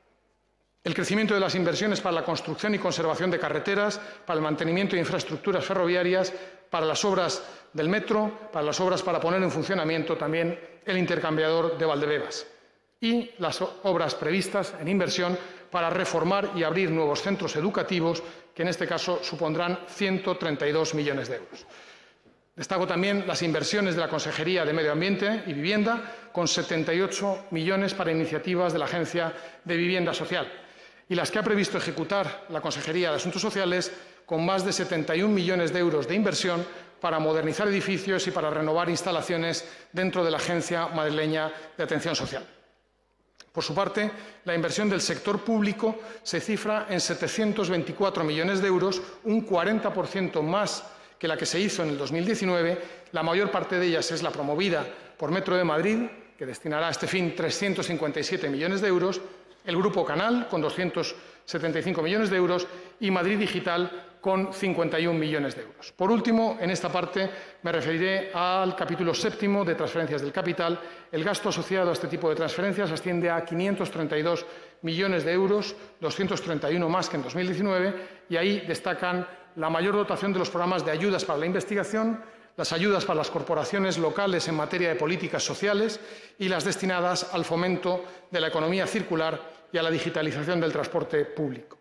el crecimiento de las inversiones para la construcción y conservación de carreteras, para el mantenimiento de infraestructuras ferroviarias, para las obras del metro, para las obras para poner en funcionamiento también el intercambiador de Valdebebas y las obras previstas en inversión para reformar y abrir nuevos centros educativos, que en este caso supondrán ciento treinta y dos millones de euros. Destaco también las inversiones de la Consejería de Medio Ambiente y Vivienda, con setenta y ocho millones para iniciativas de la Agencia de Vivienda Social, y las que ha previsto ejecutar la Consejería de Asuntos Sociales, con más de setenta y un millones de euros de inversión para modernizar edificios y para renovar instalaciones dentro de la Agencia Madrileña de Atención Social. Por su parte, la inversión del sector público se cifra en setecientos veinticuatro millones de euros, un cuarenta por ciento más que la que se hizo en el dos mil diecinueve. La mayor parte de ellas es la promovida por Metro de Madrid, que destinará a este fin trescientos cincuenta y siete millones de euros, el Grupo Canal, con doscientos setenta y cinco millones de euros, y Madrid Digital, con cincuenta y un millones de euros. Por último, en esta parte me referiré al capítulo séptimo de transferencias del capital. El gasto asociado a este tipo de transferencias asciende a quinientos treinta y dos millones de euros, doscientos treinta y uno más que en dos mil diecinueve, y ahí destacan la mayor dotación de los programas de ayudas para la investigación, las ayudas para las corporaciones locales en materia de políticas sociales y las destinadas al fomento de la economía circular y a la digitalización del transporte público.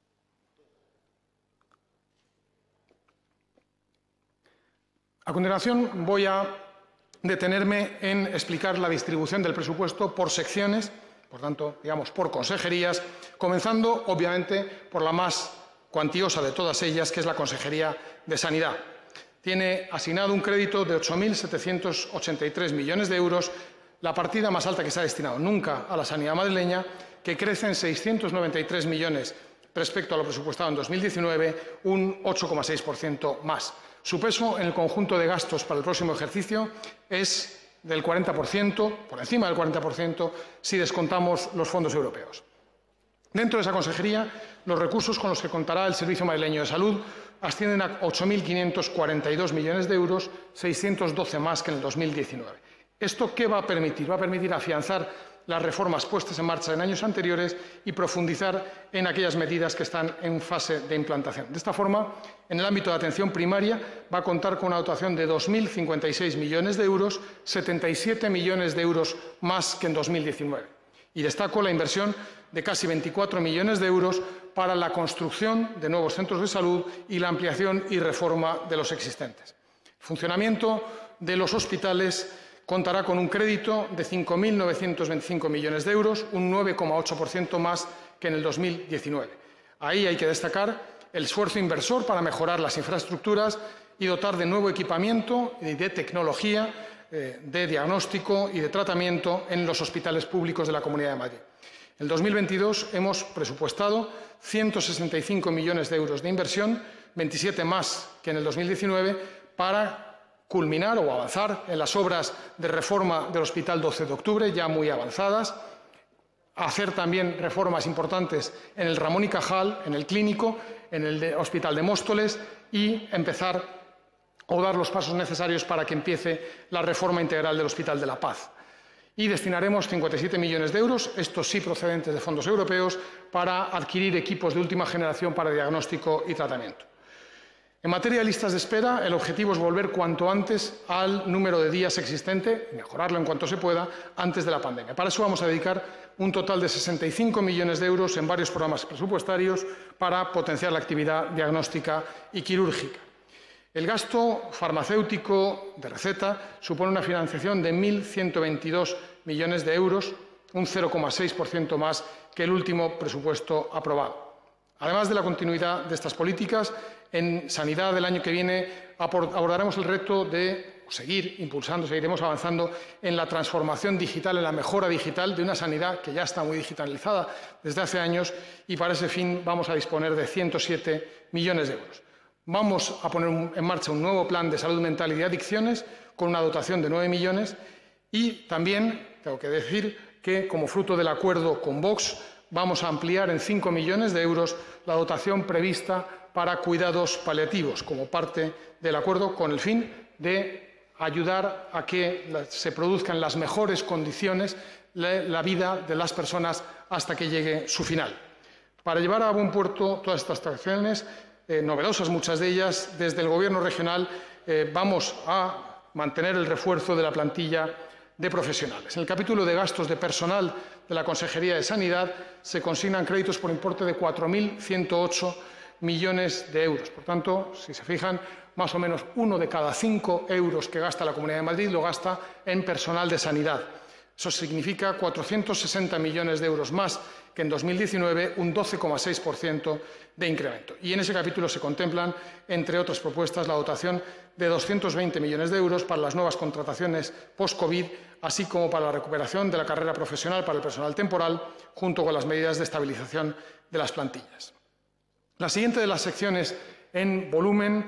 A continuación, voy a detenerme en explicar la distribución del presupuesto por secciones, por tanto, digamos, por consejerías, comenzando, obviamente, por la más cuantiosa de todas ellas, que es la Consejería de Sanidad. Tiene asignado un crédito de ocho mil setecientos ochenta y tres millones de euros, la partida más alta que se ha destinado nunca a la sanidad madrileña, que crece en seiscientos noventa y tres millones respecto a lo presupuestado en dos mil diecinueve, un ocho coma seis por ciento más. Su peso en el conjunto de gastos para el próximo ejercicio es del cuarenta por ciento, por encima del cuarenta por ciento, si descontamos los fondos europeos. Dentro de esa consejería, los recursos con los que contará el Servicio Madrileño de Salud ascienden a ocho mil quinientos cuarenta y dos millones de euros, seiscientos doce más que en el dos mil diecinueve. ¿Esto qué va a permitir? Va a permitir afianzar las reformas puestas en marcha en años anteriores y profundizar en aquellas medidas que están en fase de implantación. De esta forma, en el ámbito de atención primaria va a contar con una dotación de dos mil cincuenta y seis millones de euros, setenta y siete millones de euros más que en dos mil diecinueve. Y destaco la inversión de casi veinticuatro millones de euros para la construcción de nuevos centros de salud y la ampliación y reforma de los existentes. El funcionamiento de los hospitales contará con un crédito de cinco mil novecientos veinticinco millones de euros, un nueve coma ocho por ciento más que en el dos mil diecinueve. Ahí hay que destacar el esfuerzo inversor para mejorar las infraestructuras y dotar de nuevo equipamiento y de tecnología eh, de diagnóstico y de tratamiento en los hospitales públicos de la Comunidad de Madrid. En el dos mil veintidós hemos presupuestado ciento sesenta y cinco millones de euros de inversión, veintisiete más que en el dos mil diecinueve, para culminar o avanzar en las obras de reforma del Hospital doce de octubre, ya muy avanzadas, hacer también reformas importantes en el Ramón y Cajal, en el Clínico, en el de Hospital de Móstoles y empezar o dar los pasos necesarios para que empiece la reforma integral del Hospital de la Paz. Y destinaremos cincuenta y siete millones de euros, estos sí procedentes de fondos europeos, para adquirir equipos de última generación para diagnóstico y tratamiento. En materia de listas de espera, el objetivo es volver cuanto antes al número de días existente, mejorarlo en cuanto se pueda, antes de la pandemia. Para eso vamos a dedicar un total de sesenta y cinco millones de euros en varios programas presupuestarios para potenciar la actividad diagnóstica y quirúrgica. El gasto farmacéutico de receta supone una financiación de mil ciento veintidós millones de euros, un cero coma seis por ciento más que el último presupuesto aprobado. Además de la continuidad de estas políticas, en sanidad del año que viene abordaremos el reto de seguir impulsando, seguiremos avanzando en la transformación digital, en la mejora digital de una sanidad que ya está muy digitalizada desde hace años y para ese fin vamos a disponer de ciento siete millones de euros. Vamos a poner en marcha un nuevo plan de salud mental y de adicciones con una dotación de nueve millones y también tengo que decir que como fruto del acuerdo con Vox vamos a ampliar en cinco millones de euros la dotación prevista para cuidados paliativos como parte del acuerdo con el fin de ayudar a que se produzcan las mejores condiciones la vida de las personas hasta que llegue su final. Para llevar a buen puerto todas estas acciones, eh, novedosas muchas de ellas, desde el Gobierno regional eh, vamos a mantener el refuerzo de la plantilla de profesionales. En el capítulo de gastos de personal de la Consejería de Sanidad se consignan créditos por importe de cuatro mil ciento ocho millones de euros. Por tanto, si se fijan, más o menos uno de cada cinco euros que gasta la Comunidad de Madrid lo gasta en personal de sanidad. Eso significa cuatrocientos sesenta millones de euros más que en dos mil diecinueve, un doce coma seis por ciento de incremento. Y en ese capítulo se contemplan, entre otras propuestas, la dotación de doscientos veinte millones de euros para las nuevas contrataciones post-COVID, así como para la recuperación de la carrera profesional para el personal temporal, junto con las medidas de estabilización de las plantillas. La siguiente de las secciones en volumen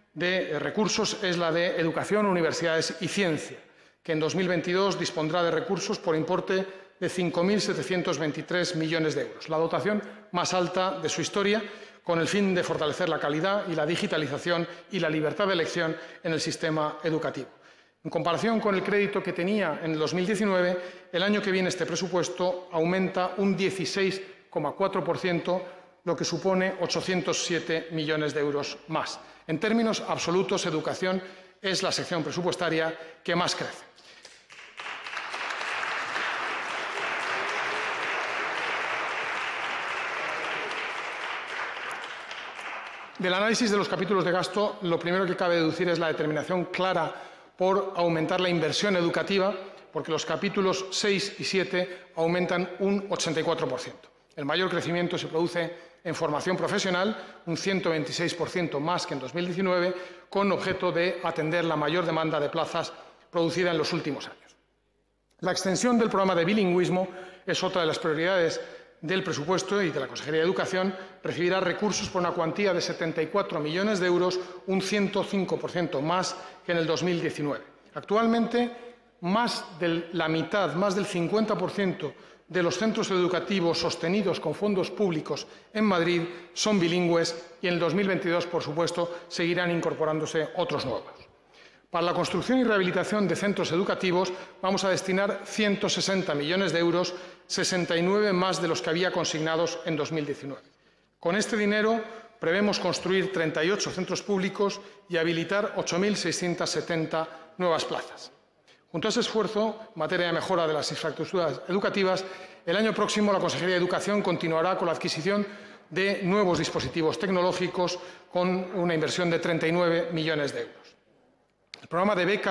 de recursos es la de Educación, Universidades y Ciencia, que en dos mil veintidós dispondrá de recursos por importe de cinco mil setecientos veintitrés millones de euros, la dotación más alta de su historia, con el fin de fortalecer la calidad y la digitalización y la libertad de elección en el sistema educativo. En comparación con el crédito que tenía en el dos mil diecinueve, el año que viene este presupuesto aumenta un dieciséis coma cuatro por ciento, lo que supone ochocientos siete millones de euros más. En términos absolutos, educación es la sección presupuestaria que más crece. Del análisis de los capítulos de gasto, lo primero que cabe deducir es la determinación clara por aumentar la inversión educativa, porque los capítulos seis y siete aumentan un ochenta y cuatro por ciento. El mayor crecimiento se produce en formación profesional, un ciento veintiséis por ciento más que en dos mil diecinueve, con objeto de atender la mayor demanda de plazas producida en los últimos años. La extensión del programa de bilingüismo es otra de las prioridades del presupuesto y de la Consejería de Educación. Recibirá recursos por una cuantía de setenta y cuatro millones de euros, un ciento cinco por ciento más que en el dos mil diecinueve. Actualmente, más de la mitad, más del cincuenta por ciento de los centros educativos sostenidos con fondos públicos en Madrid son bilingües y en el dos mil veintidós, por supuesto, seguirán incorporándose otros nuevos. Para la construcción y rehabilitación de centros educativos vamos a destinar ciento sesenta millones de euros, sesenta y nueve más de los que había consignados en dos mil diecinueve. Con este dinero prevemos construir treinta y ocho centros públicos y habilitar ocho mil seiscientas setenta nuevas plazas. Junto a ese esfuerzo en materia de mejora de las infraestructuras educativas, el año próximo la Consejería de Educación continuará con la adquisición de nuevos dispositivos tecnológicos con una inversión de treinta y nueve millones de euros. El programa de becas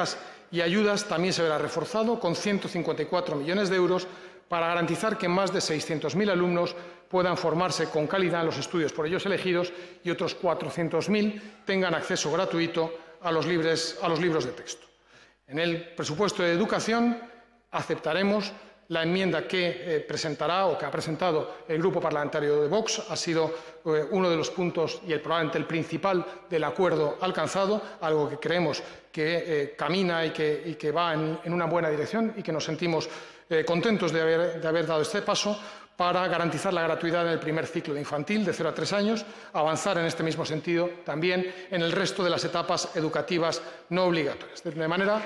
y ayudas también se verá reforzado con ciento cincuenta y cuatro millones de euros para garantizar que más de seiscientos mil alumnos puedan formarse con calidad en los estudios por ellos elegidos y otros cuatrocientos mil tengan acceso gratuito a los, libres, a los libros de texto. En el presupuesto de educación aceptaremos la enmienda que eh, presentará o que ha presentado el Grupo Parlamentario de Vox. Ha sido eh, uno de los puntos y el, probablemente el principal del acuerdo alcanzado, algo que creemos que eh, camina y que, y que va en, en una buena dirección y que nos sentimos eh, contentos de haber, de haber dado este paso para garantizar la gratuidad en el primer ciclo de infantil de cero a tres años, avanzar en este mismo sentido también en el resto de las etapas educativas no obligatorias. De manera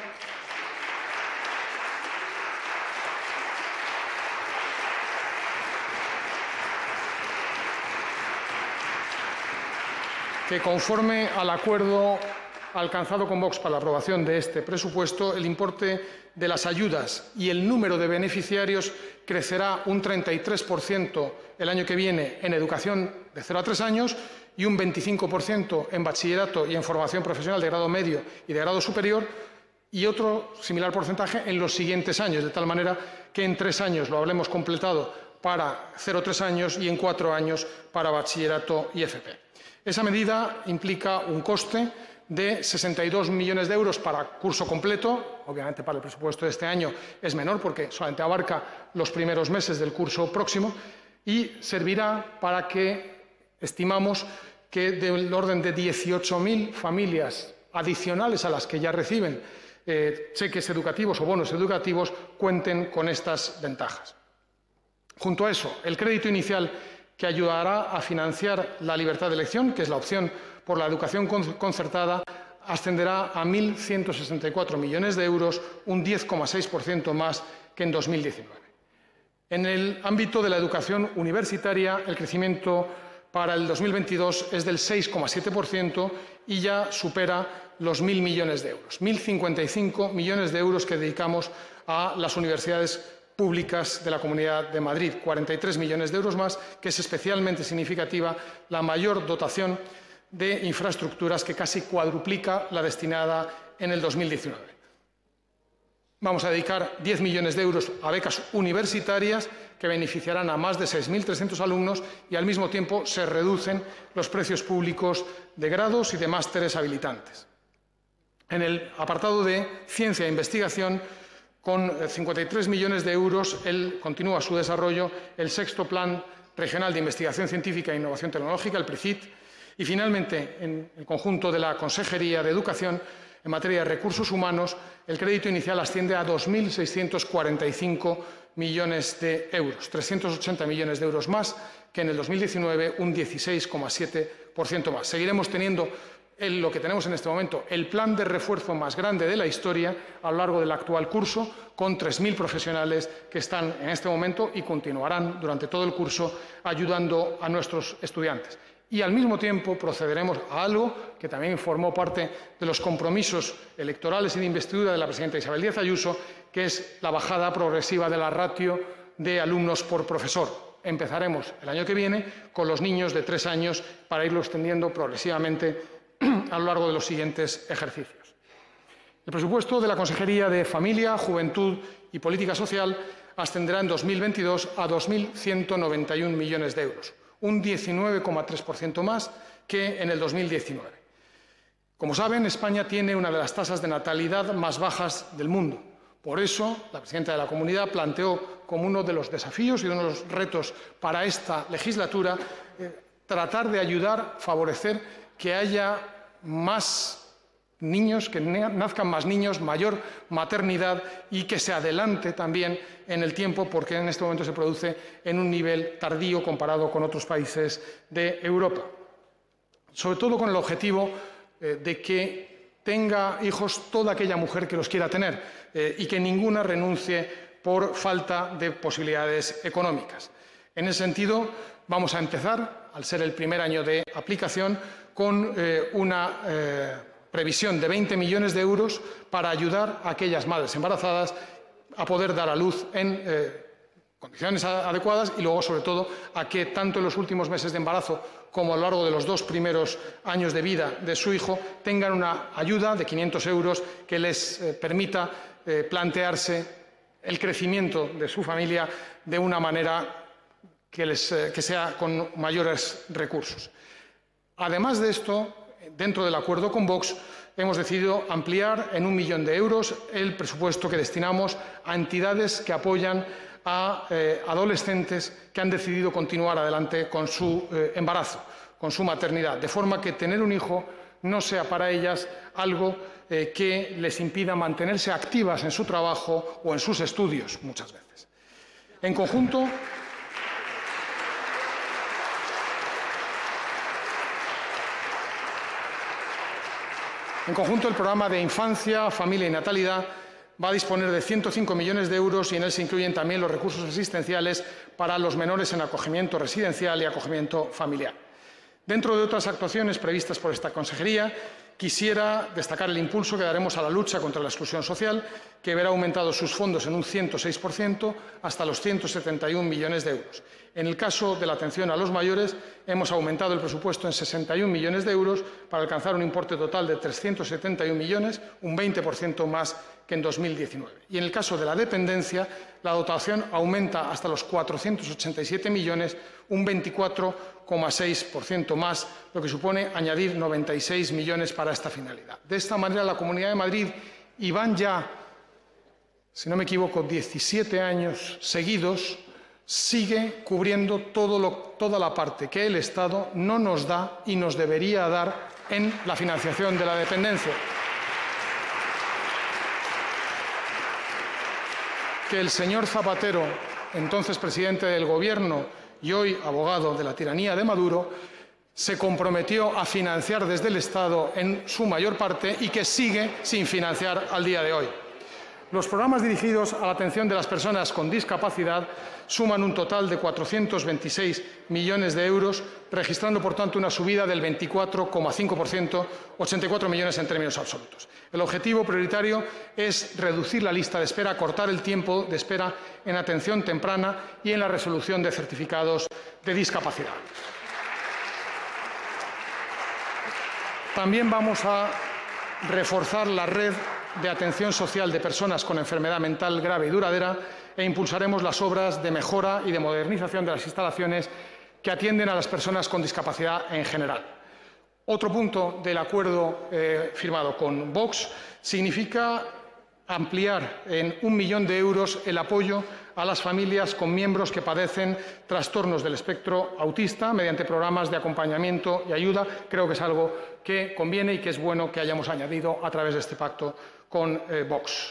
que, conforme al acuerdo alcanzado con Vox para la aprobación de este presupuesto, el importe de las ayudas y el número de beneficiarios crecerá un treinta y tres por ciento el año que viene en educación de cero a tres años y un veinticinco por ciento en bachillerato y en formación profesional de grado medio y de grado superior, y otro similar porcentaje en los siguientes años, de tal manera que en tres años lo habremos completado para cero a tres años y en cuatro años para bachillerato y F P. Esa medida implica un coste de sesenta y dos millones de euros para curso completo. Obviamente, para el presupuesto de este año es menor porque solamente abarca los primeros meses del curso próximo, y servirá para que, estimamos, que del orden de dieciocho mil familias adicionales a las que ya reciben eh, cheques educativos o bonos educativos cuenten con estas ventajas. Junto a eso, el crédito inicial que ayudará a financiar la libertad de elección, que es la opción por la educación concertada, ascenderá a mil ciento sesenta y cuatro millones de euros, un diez coma seis por ciento más que en dos mil diecinueve. En el ámbito de la educación universitaria, el crecimiento para el dos mil veintidós es del seis coma siete por ciento y ya supera los mil millones de euros. mil cincuenta y cinco millones de euros que dedicamos a las universidades públicas de la Comunidad de Madrid, cuarenta y tres millones de euros más, que es especialmente significativa la mayor dotación de infraestructuras, que casi cuadruplica la destinada en el dos mil diecinueve. Vamos a dedicar diez millones de euros a becas universitarias que beneficiarán a más de seis mil trescientos alumnos, y al mismo tiempo se reducen los precios públicos de grados y de másteres habilitantes. En el apartado de ciencia e investigación, con cincuenta y tres millones de euros, el, continúa su desarrollo el sexto Plan Regional de Investigación Científica e Innovación Tecnológica, el PRICIT, y finalmente, en el conjunto de la Consejería de Educación, en materia de recursos humanos, el crédito inicial asciende a dos mil seiscientos cuarenta y cinco millones de euros, trescientos ochenta millones de euros más que en el dos mil diecinueve, un dieciséis coma siete por ciento más. Seguiremos teniendo el, lo que tenemos en este momento, el plan de refuerzo más grande de la historia a lo largo del actual curso, con tres mil profesionales que están en este momento y continuarán durante todo el curso ayudando a nuestros estudiantes. Y al mismo tiempo procederemos a algo que también formó parte de los compromisos electorales y de investidura de la presidenta Isabel Díaz Ayuso, que es la bajada progresiva de la ratio de alumnos por profesor. Empezaremos el año que viene con los niños de tres años para irlo extendiendo progresivamente a lo largo de los siguientes ejercicios. El presupuesto de la Consejería de Familia, Juventud y Política Social ascenderá en dos mil veintidós a dos mil ciento noventa y uno millones de euros, un diecinueve coma tres por ciento más que en el dos mil diecinueve. Como saben, España tiene una de las tasas de natalidad más bajas del mundo. Por eso, la presidenta de la Comunidad planteó como uno de los desafíos y uno de los retos para esta legislatura eh, tratar de ayudar, favorecer que haya más niños, que nazcan más niños, mayor maternidad y que se adelante también en el tiempo, porque en este momento se produce en un nivel tardío comparado con otros países de Europa. Sobre todo con el objetivo eh, de que tenga hijos toda aquella mujer que los quiera tener eh, y que ninguna renuncie por falta de posibilidades económicas. En ese sentido, vamos a empezar, al ser el primer año de aplicación, con eh, una eh, previsión de veinte millones de euros para ayudar a aquellas madres embarazadas a poder dar a luz en eh, condiciones adecuadas y luego, sobre todo, a que tanto en los últimos meses de embarazo como a lo largo de los dos primeros años de vida de su hijo tengan una ayuda de quinientos euros que les eh, permita eh, plantearse el crecimiento de su familia de una manera que, les, eh, que sea con mayores recursos. Además de esto, dentro del acuerdo con Vox, hemos decidido ampliar en un millón de euros el presupuesto que destinamos a entidades que apoyan a eh, adolescentes que han decidido continuar adelante con su eh, embarazo, con su maternidad, de forma que tener un hijo no sea para ellas algo eh, que les impida mantenerse activas en su trabajo o en sus estudios, muchas veces. En conjunto, en conjunto, el programa de Infancia, Familia y Natalidad va a disponer de ciento cinco millones de euros y en él se incluyen también los recursos asistenciales para los menores en acogimiento residencial y acogimiento familiar. Dentro de otras actuaciones previstas por esta consejería, quisiera destacar el impulso que daremos a la lucha contra la exclusión social, que verá aumentados sus fondos en un ciento seis por ciento hasta los ciento setenta y un millones de euros. En el caso de la atención a los mayores, hemos aumentado el presupuesto en sesenta y un millones de euros para alcanzar un importe total de trescientos setenta y un millones, un veinte por ciento más que en dos mil diecinueve. Y en el caso de la dependencia, la dotación aumenta hasta los cuatrocientos ochenta y siete millones, un veinticuatro coma seis por ciento más, lo que supone añadir noventa y seis millones para esta finalidad. De esta manera, la Comunidad de Madrid, y van ya, si no me equivoco, diecisiete años seguidos, sigue cubriendo todo lo, toda la parte que el Estado no nos da y nos debería dar en la financiación de la dependencia. Que el señor Zapatero, entonces presidente del Gobierno y hoy abogado de la tiranía de Maduro, se comprometió a financiar desde el Estado en su mayor parte y que sigue sin financiar al día de hoy. Los programas dirigidos a la atención de las personas con discapacidad suman un total de cuatrocientos veintiséis millones de euros, registrando, por tanto, una subida del veinticuatro coma cinco por ciento, ochenta y cuatro millones en términos absolutos. El objetivo prioritario es reducir la lista de espera, cortar el tiempo de espera en atención temprana y en la resolución de certificados de discapacidad. También vamos a reforzar la red de atención social de personas con enfermedad mental grave y duradera e impulsaremos las obras de mejora y de modernización de las instalaciones que atienden a las personas con discapacidad en general. Otro punto del acuerdo eh, firmado con Vox significa ampliar en un millón de euros el apoyo a las familias con miembros que padecen trastornos del espectro autista mediante programas de acompañamiento y ayuda. Creo que es algo que conviene y que es bueno que hayamos añadido a través de este pacto con eh, Vox.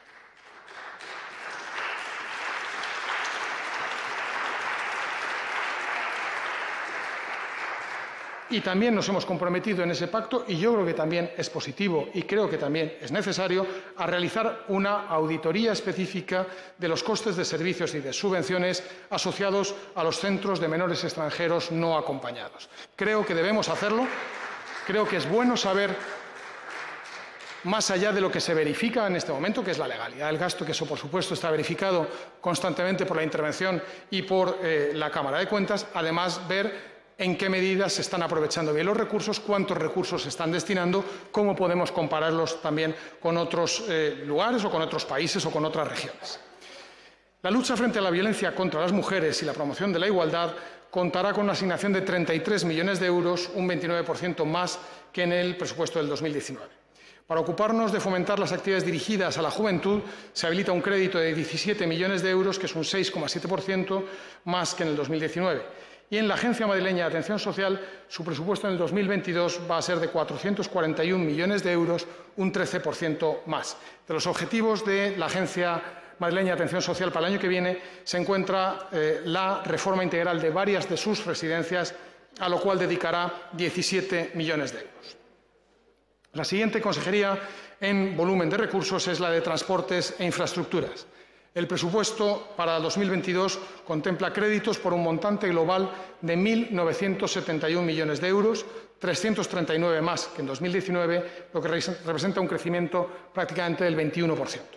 Y también nos hemos comprometido en ese pacto, y yo creo que también es positivo y creo que también es necesario, a realizar una auditoría específica de los costes de servicios y de subvenciones asociados a los centros de menores extranjeros no acompañados. Creo que debemos hacerlo. Creo que es bueno saber, más allá de lo que se verifica en este momento, que es la legalidad del gasto, que eso, por supuesto, está verificado constantemente por la intervención y por eh, la Cámara de Cuentas, además ver en qué medidas se están aprovechando bien los recursos, cuántos recursos se están destinando, cómo podemos compararlos también con otros eh, lugares o con otros países o con otras regiones. La lucha frente a la violencia contra las mujeres y la promoción de la igualdad contará con una asignación de treinta y tres millones de euros, un veintinueve por ciento más que en el presupuesto del dos mil diecinueve. Para ocuparnos de fomentar las actividades dirigidas a la juventud, se habilita un crédito de diecisiete millones de euros, que es un seis coma siete por ciento más que en el dos mil diecinueve. Y en la Agencia Madrileña de Atención Social, su presupuesto en el dos mil veintidós va a ser de cuatrocientos cuarenta y un millones de euros, un trece por ciento más. De los objetivos de la Agencia Madrileña de Atención Social para el año que viene se encuentra eh, la reforma integral de varias de sus residencias, a lo cual dedicará diecisiete millones de euros. La siguiente consejería en volumen de recursos es la de Transportes e Infraestructuras. El presupuesto para dos mil veintidós contempla créditos por un montante global de mil novecientos setenta y un millones de euros, trescientos treinta y nueve más que en dos mil diecinueve, lo que representa un crecimiento prácticamente del veintiuno por ciento.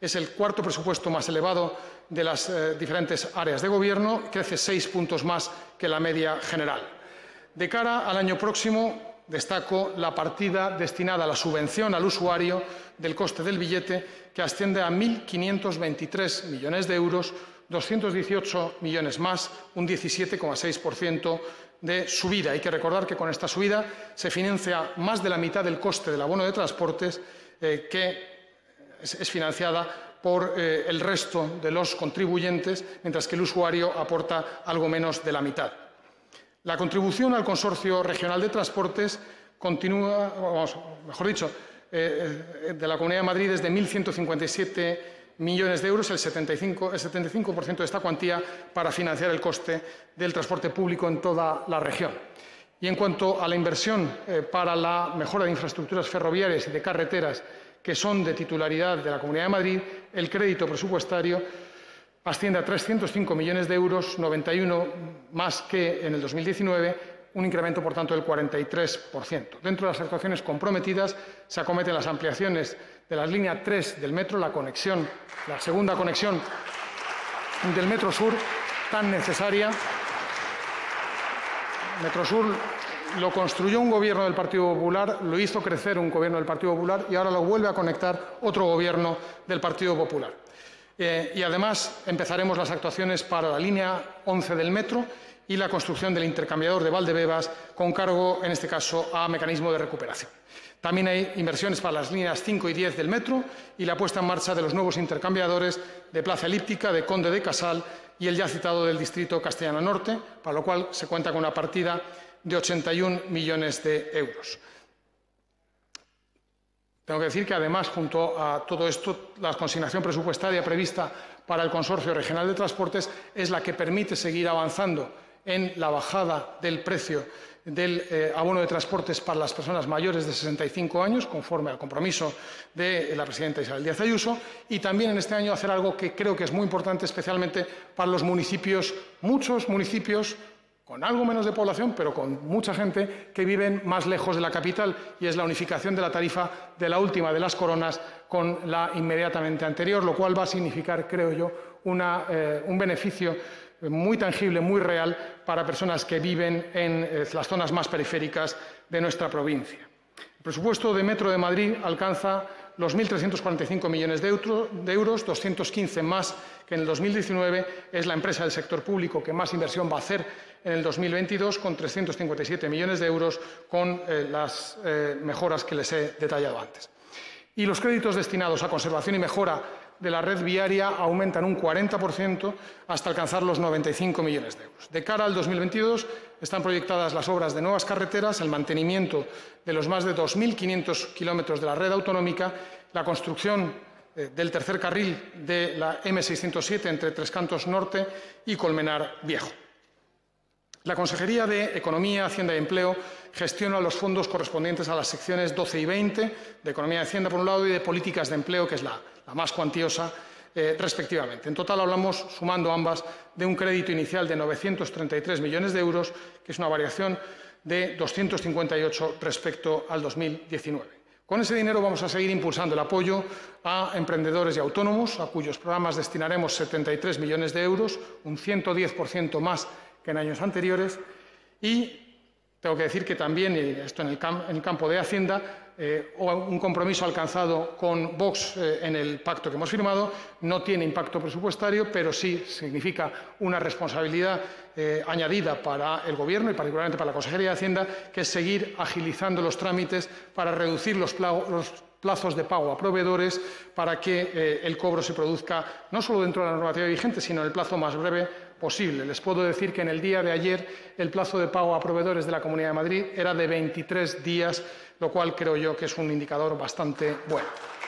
Es el cuarto presupuesto más elevado de las eh, diferentes áreas de gobierno, crece seis puntos más que la media general. De cara al año próximo, destaco la partida destinada a la subvención al usuario del coste del billete, que asciende a mil quinientos veintitrés millones de euros, doscientos dieciocho millones más, un diecisiete coma seis por ciento de subida. Hay que recordar que con esta subida se financia más de la mitad del coste del abono de transportes, eh, que es, es financiada por eh, el resto de los contribuyentes, mientras que el usuario aporta algo menos de la mitad. La contribución al Consorcio Regional de Transportes continúa, vamos, mejor dicho, eh, de la Comunidad de Madrid es de mil ciento cincuenta y siete millones de euros, el setenta y cinco por ciento de esta cuantía para financiar el coste del transporte público en toda la región. Y en cuanto a la inversión eh, para la mejora de infraestructuras ferroviarias y de carreteras que son de titularidad de la Comunidad de Madrid, el crédito presupuestario asciende a trescientos cinco millones de euros, noventa y uno más que en el dos mil diecinueve, un incremento, por tanto, del cuarenta y tres por ciento. Dentro de las actuaciones comprometidas se acometen las ampliaciones de la línea tres del metro, la conexión, la segunda conexión del Metro Sur, tan necesaria. Metro Sur lo construyó un gobierno del Partido Popular, lo hizo crecer un gobierno del Partido Popular y ahora lo vuelve a conectar otro gobierno del Partido Popular. Eh, y además empezaremos las actuaciones para la línea once del metro y la construcción del intercambiador de Valdebebas, con cargo, en este caso, a mecanismo de recuperación. También hay inversiones para las líneas cinco y diez del metro y la puesta en marcha de los nuevos intercambiadores de Plaza Elíptica, de Conde de Casal y el ya citado del Distrito Castellana Norte, para lo cual se cuenta con una partida de ochenta y un millones de euros. Tengo que decir que, además, junto a todo esto, la consignación presupuestaria prevista para el Consorcio Regional de Transportes es la que permite seguir avanzando en la bajada del precio del eh, abono de transportes para las personas mayores de sesenta y cinco años, conforme al compromiso de la presidenta Isabel Díaz Ayuso, y también en este año hacer algo que creo que es muy importante, especialmente para los municipios, muchos municipios con algo menos de población, pero con mucha gente que viven más lejos de la capital, y es la unificación de la tarifa de la última de las coronas con la inmediatamente anterior, lo cual va a significar, creo yo, una, eh, un beneficio muy tangible, muy real, para personas que viven en eh, las zonas más periféricas de nuestra provincia. El presupuesto de Metro de Madrid alcanza los mil trescientos cuarenta y cinco millones de, euro, de euros, doscientos quince más que en el dos mil diecinueve. Es la empresa del sector público que más inversión va a hacer en el dos mil veintidós, con trescientos cincuenta y siete millones de euros, con eh, las eh, mejoras que les he detallado antes. Y los créditos destinados a conservación y mejora de la red viaria aumentan un cuarenta por ciento hasta alcanzar los noventa y cinco millones de euros. De cara al dos mil veintidós están proyectadas las obras de nuevas carreteras, el mantenimiento de los más de dos mil quinientos kilómetros de la red autonómica, la construcción eh, del tercer carril de la eme seiscientos siete entre Tres Cantos Norte y Colmenar Viejo. La Consejería de Economía, Hacienda y Empleo gestiona los fondos correspondientes a las secciones doce y veinte de Economía y Hacienda, por un lado, y de Políticas de Empleo, que es la, la más cuantiosa, eh, respectivamente. En total hablamos, sumando ambas, de un crédito inicial de novecientos treinta y tres millones de euros, que es una variación de doscientos cincuenta y ocho respecto al dos mil diecinueve. Con ese dinero vamos a seguir impulsando el apoyo a emprendedores y autónomos, a cuyos programas destinaremos setenta y tres millones de euros, un ciento diez por ciento más que en años anteriores, y tengo que decir que también, y esto en el, camp en el campo de Hacienda, eh, un compromiso alcanzado con Vox eh, en el pacto que hemos firmado no tiene impacto presupuestario, pero sí significa una responsabilidad eh, añadida para el Gobierno y particularmente para la Consejería de Hacienda, que es seguir agilizando los trámites para reducir los, los plazos de pago a proveedores, para que eh, el cobro se produzca no solo dentro de la normativa vigente, sino en el plazo más breve posible. Les puedo decir que en el día de ayer el plazo de pago a proveedores de la Comunidad de Madrid era de veintitrés días, lo cual creo yo que es un indicador bastante bueno.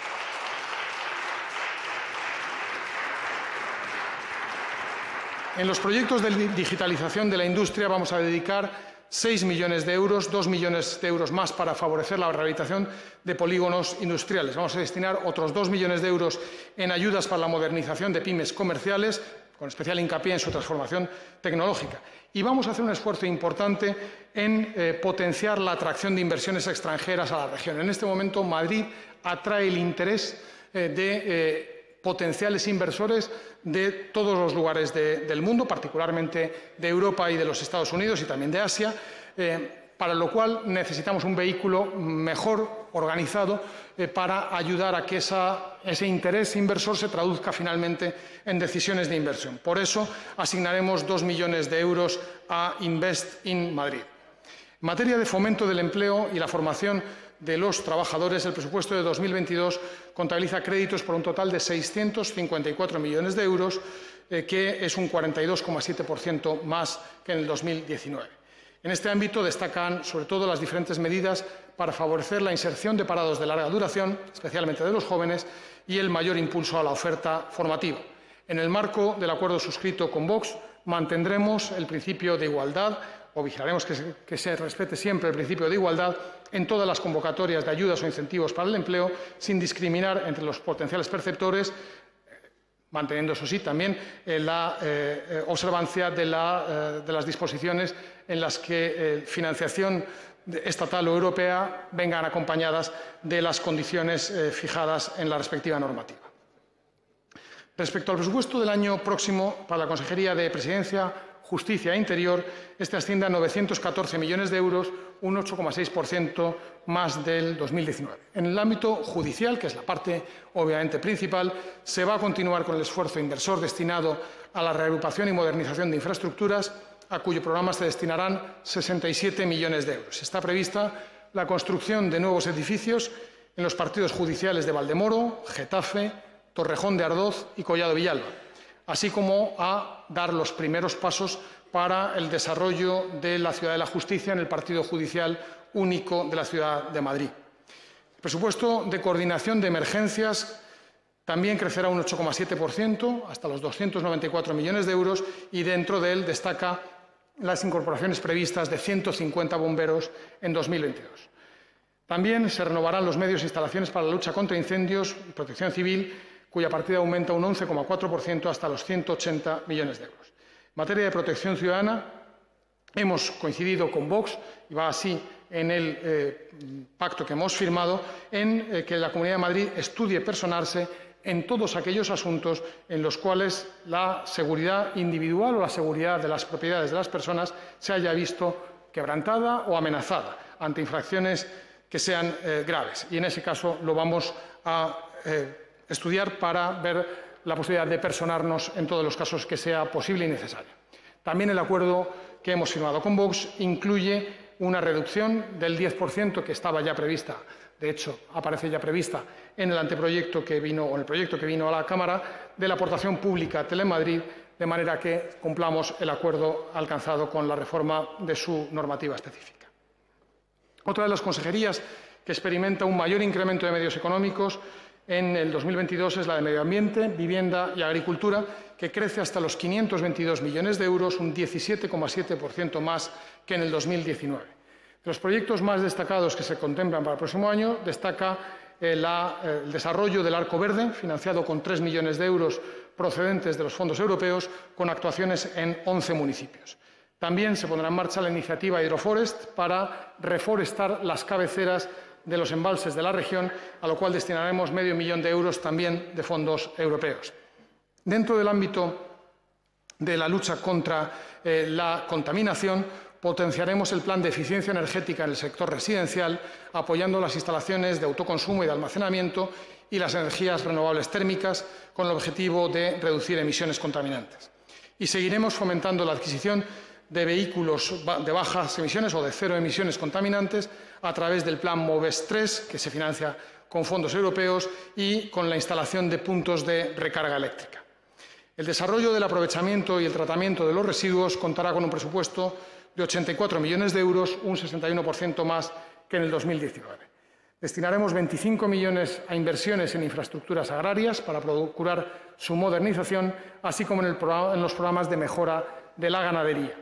En los proyectos de digitalización de la industria vamos a dedicar seis millones de euros, dos millones de euros más para favorecer la rehabilitación de polígonos industriales. Vamos a destinar otros dos millones de euros en ayudas para la modernización de pymes comerciales, con especial hincapié en su transformación tecnológica. Y vamos a hacer un esfuerzo importante en eh, potenciar la atracción de inversiones extranjeras a la región. En este momento, Madrid atrae el interés eh, de eh, potenciales inversores de todos los lugares de, del mundo, particularmente de Europa y de los Estados Unidos y también de Asia, eh, para lo cual necesitamos un vehículo mejor organizado eh, para ayudar a que esa, ese interés inversor se traduzca finalmente en decisiones de inversión. Por eso asignaremos dos millones de euros a Invest in Madrid. En materia de fomento del empleo y la formación de los trabajadores, el presupuesto de dos mil veintidós contabiliza créditos por un total de seiscientos cincuenta y cuatro millones de euros, eh, que es un cuarenta y dos coma siete por ciento más que en el dos mil diecinueve. En este ámbito destacan sobre todo las diferentes medidas para favorecer la inserción de parados de larga duración, especialmente de los jóvenes, y el mayor impulso a la oferta formativa. En el marco del acuerdo suscrito con Vox, mantendremos el principio de igualdad o vigilaremos que se, que se respete siempre el principio de igualdad en todas las convocatorias de ayudas o incentivos para el empleo, sin discriminar entre los potenciales perceptores, manteniendo, eso sí, también eh, la eh, observancia de, la, eh, de las disposiciones en las que eh, financiación estatal o europea vengan acompañadas de las condiciones eh, fijadas en la respectiva normativa. Respecto al presupuesto del año próximo para la Consejería de Presidencia, Justicia e Interior, este asciende a novecientos catorce millones de euros, un ocho coma seis por ciento más del dos mil diecinueve. En el ámbito judicial, que es la parte obviamente principal, se va a continuar con el esfuerzo inversor destinado a la reagrupación y modernización de infraestructuras, a cuyo programa se destinarán sesenta y siete millones de euros. Está prevista la construcción de nuevos edificios en los partidos judiciales de Valdemoro, Getafe, Torrejón de Ardoz y Collado Villalba, así como a dar los primeros pasos para el desarrollo de la Ciudad de la Justicia en el partido judicial único de la Ciudad de Madrid. El presupuesto de coordinación de emergencias también crecerá un ocho coma siete por ciento, hasta los doscientos noventa y cuatro millones de euros, y dentro de él destaca las incorporaciones previstas de ciento cincuenta bomberos en dos mil veintidós. También se renovarán los medios e instalaciones para la lucha contra incendios y protección civil, cuya partida aumenta un once coma cuatro por ciento hasta los ciento ochenta millones de euros. En materia de protección ciudadana, hemos coincidido con Vox, y va así en el eh, pacto que hemos firmado, en eh, que la Comunidad de Madrid estudie personarse en todos aquellos asuntos en los cuales la seguridad individual o la seguridad de las propiedades de las personas se haya visto quebrantada o amenazada ante infracciones que sean eh, graves. Y en ese caso lo vamos a eh, estudiar para ver la posibilidad de personarnos en todos los casos que sea posible y necesario. También el acuerdo que hemos firmado con Vox incluye una reducción del diez por ciento que estaba ya prevista, de hecho aparece ya prevista en el anteproyecto que vino o en el proyecto que vino a la Cámara, de la aportación pública a Telemadrid, de manera que cumplamos el acuerdo alcanzado con la reforma de su normativa específica. Otra de las consejerías que experimenta un mayor incremento de medios económicos en el dos mil veintidós es la de Medio Ambiente, Vivienda y Agricultura, que crece hasta los quinientos veintidós millones de euros, un diecisiete coma siete por ciento más que en el dos mil diecinueve. De los proyectos más destacados que se contemplan para el próximo año, destaca eh, la, eh, el desarrollo del Arco Verde, financiado con tres millones de euros procedentes de los fondos europeos, con actuaciones en once municipios. También se pondrá en marcha la iniciativa Hidroforest para reforestar las cabeceras de los embalses de la región, a lo cual destinaremos medio millón de euros también de fondos europeos. Dentro del ámbito de la lucha contra eh, la contaminación, potenciaremos el plan de eficiencia energética en el sector residencial, apoyando las instalaciones de autoconsumo y de almacenamiento y las energías renovables térmicas, con el objetivo de reducir emisiones contaminantes. Y seguiremos fomentando la adquisición de vehículos de bajas emisiones o de cero emisiones contaminantes a través del Plan MOVES tres, que se financia con fondos europeos, y con la instalación de puntos de recarga eléctrica. El desarrollo del aprovechamiento y el tratamiento de los residuos contará con un presupuesto de ochenta y cuatro millones de euros, un sesenta y uno por ciento más que en el dos mil diecinueve. Destinaremos veinticinco millones a inversiones en infraestructuras agrarias para procurar su modernización, así como en, el programa, en los programas de mejora de la ganadería.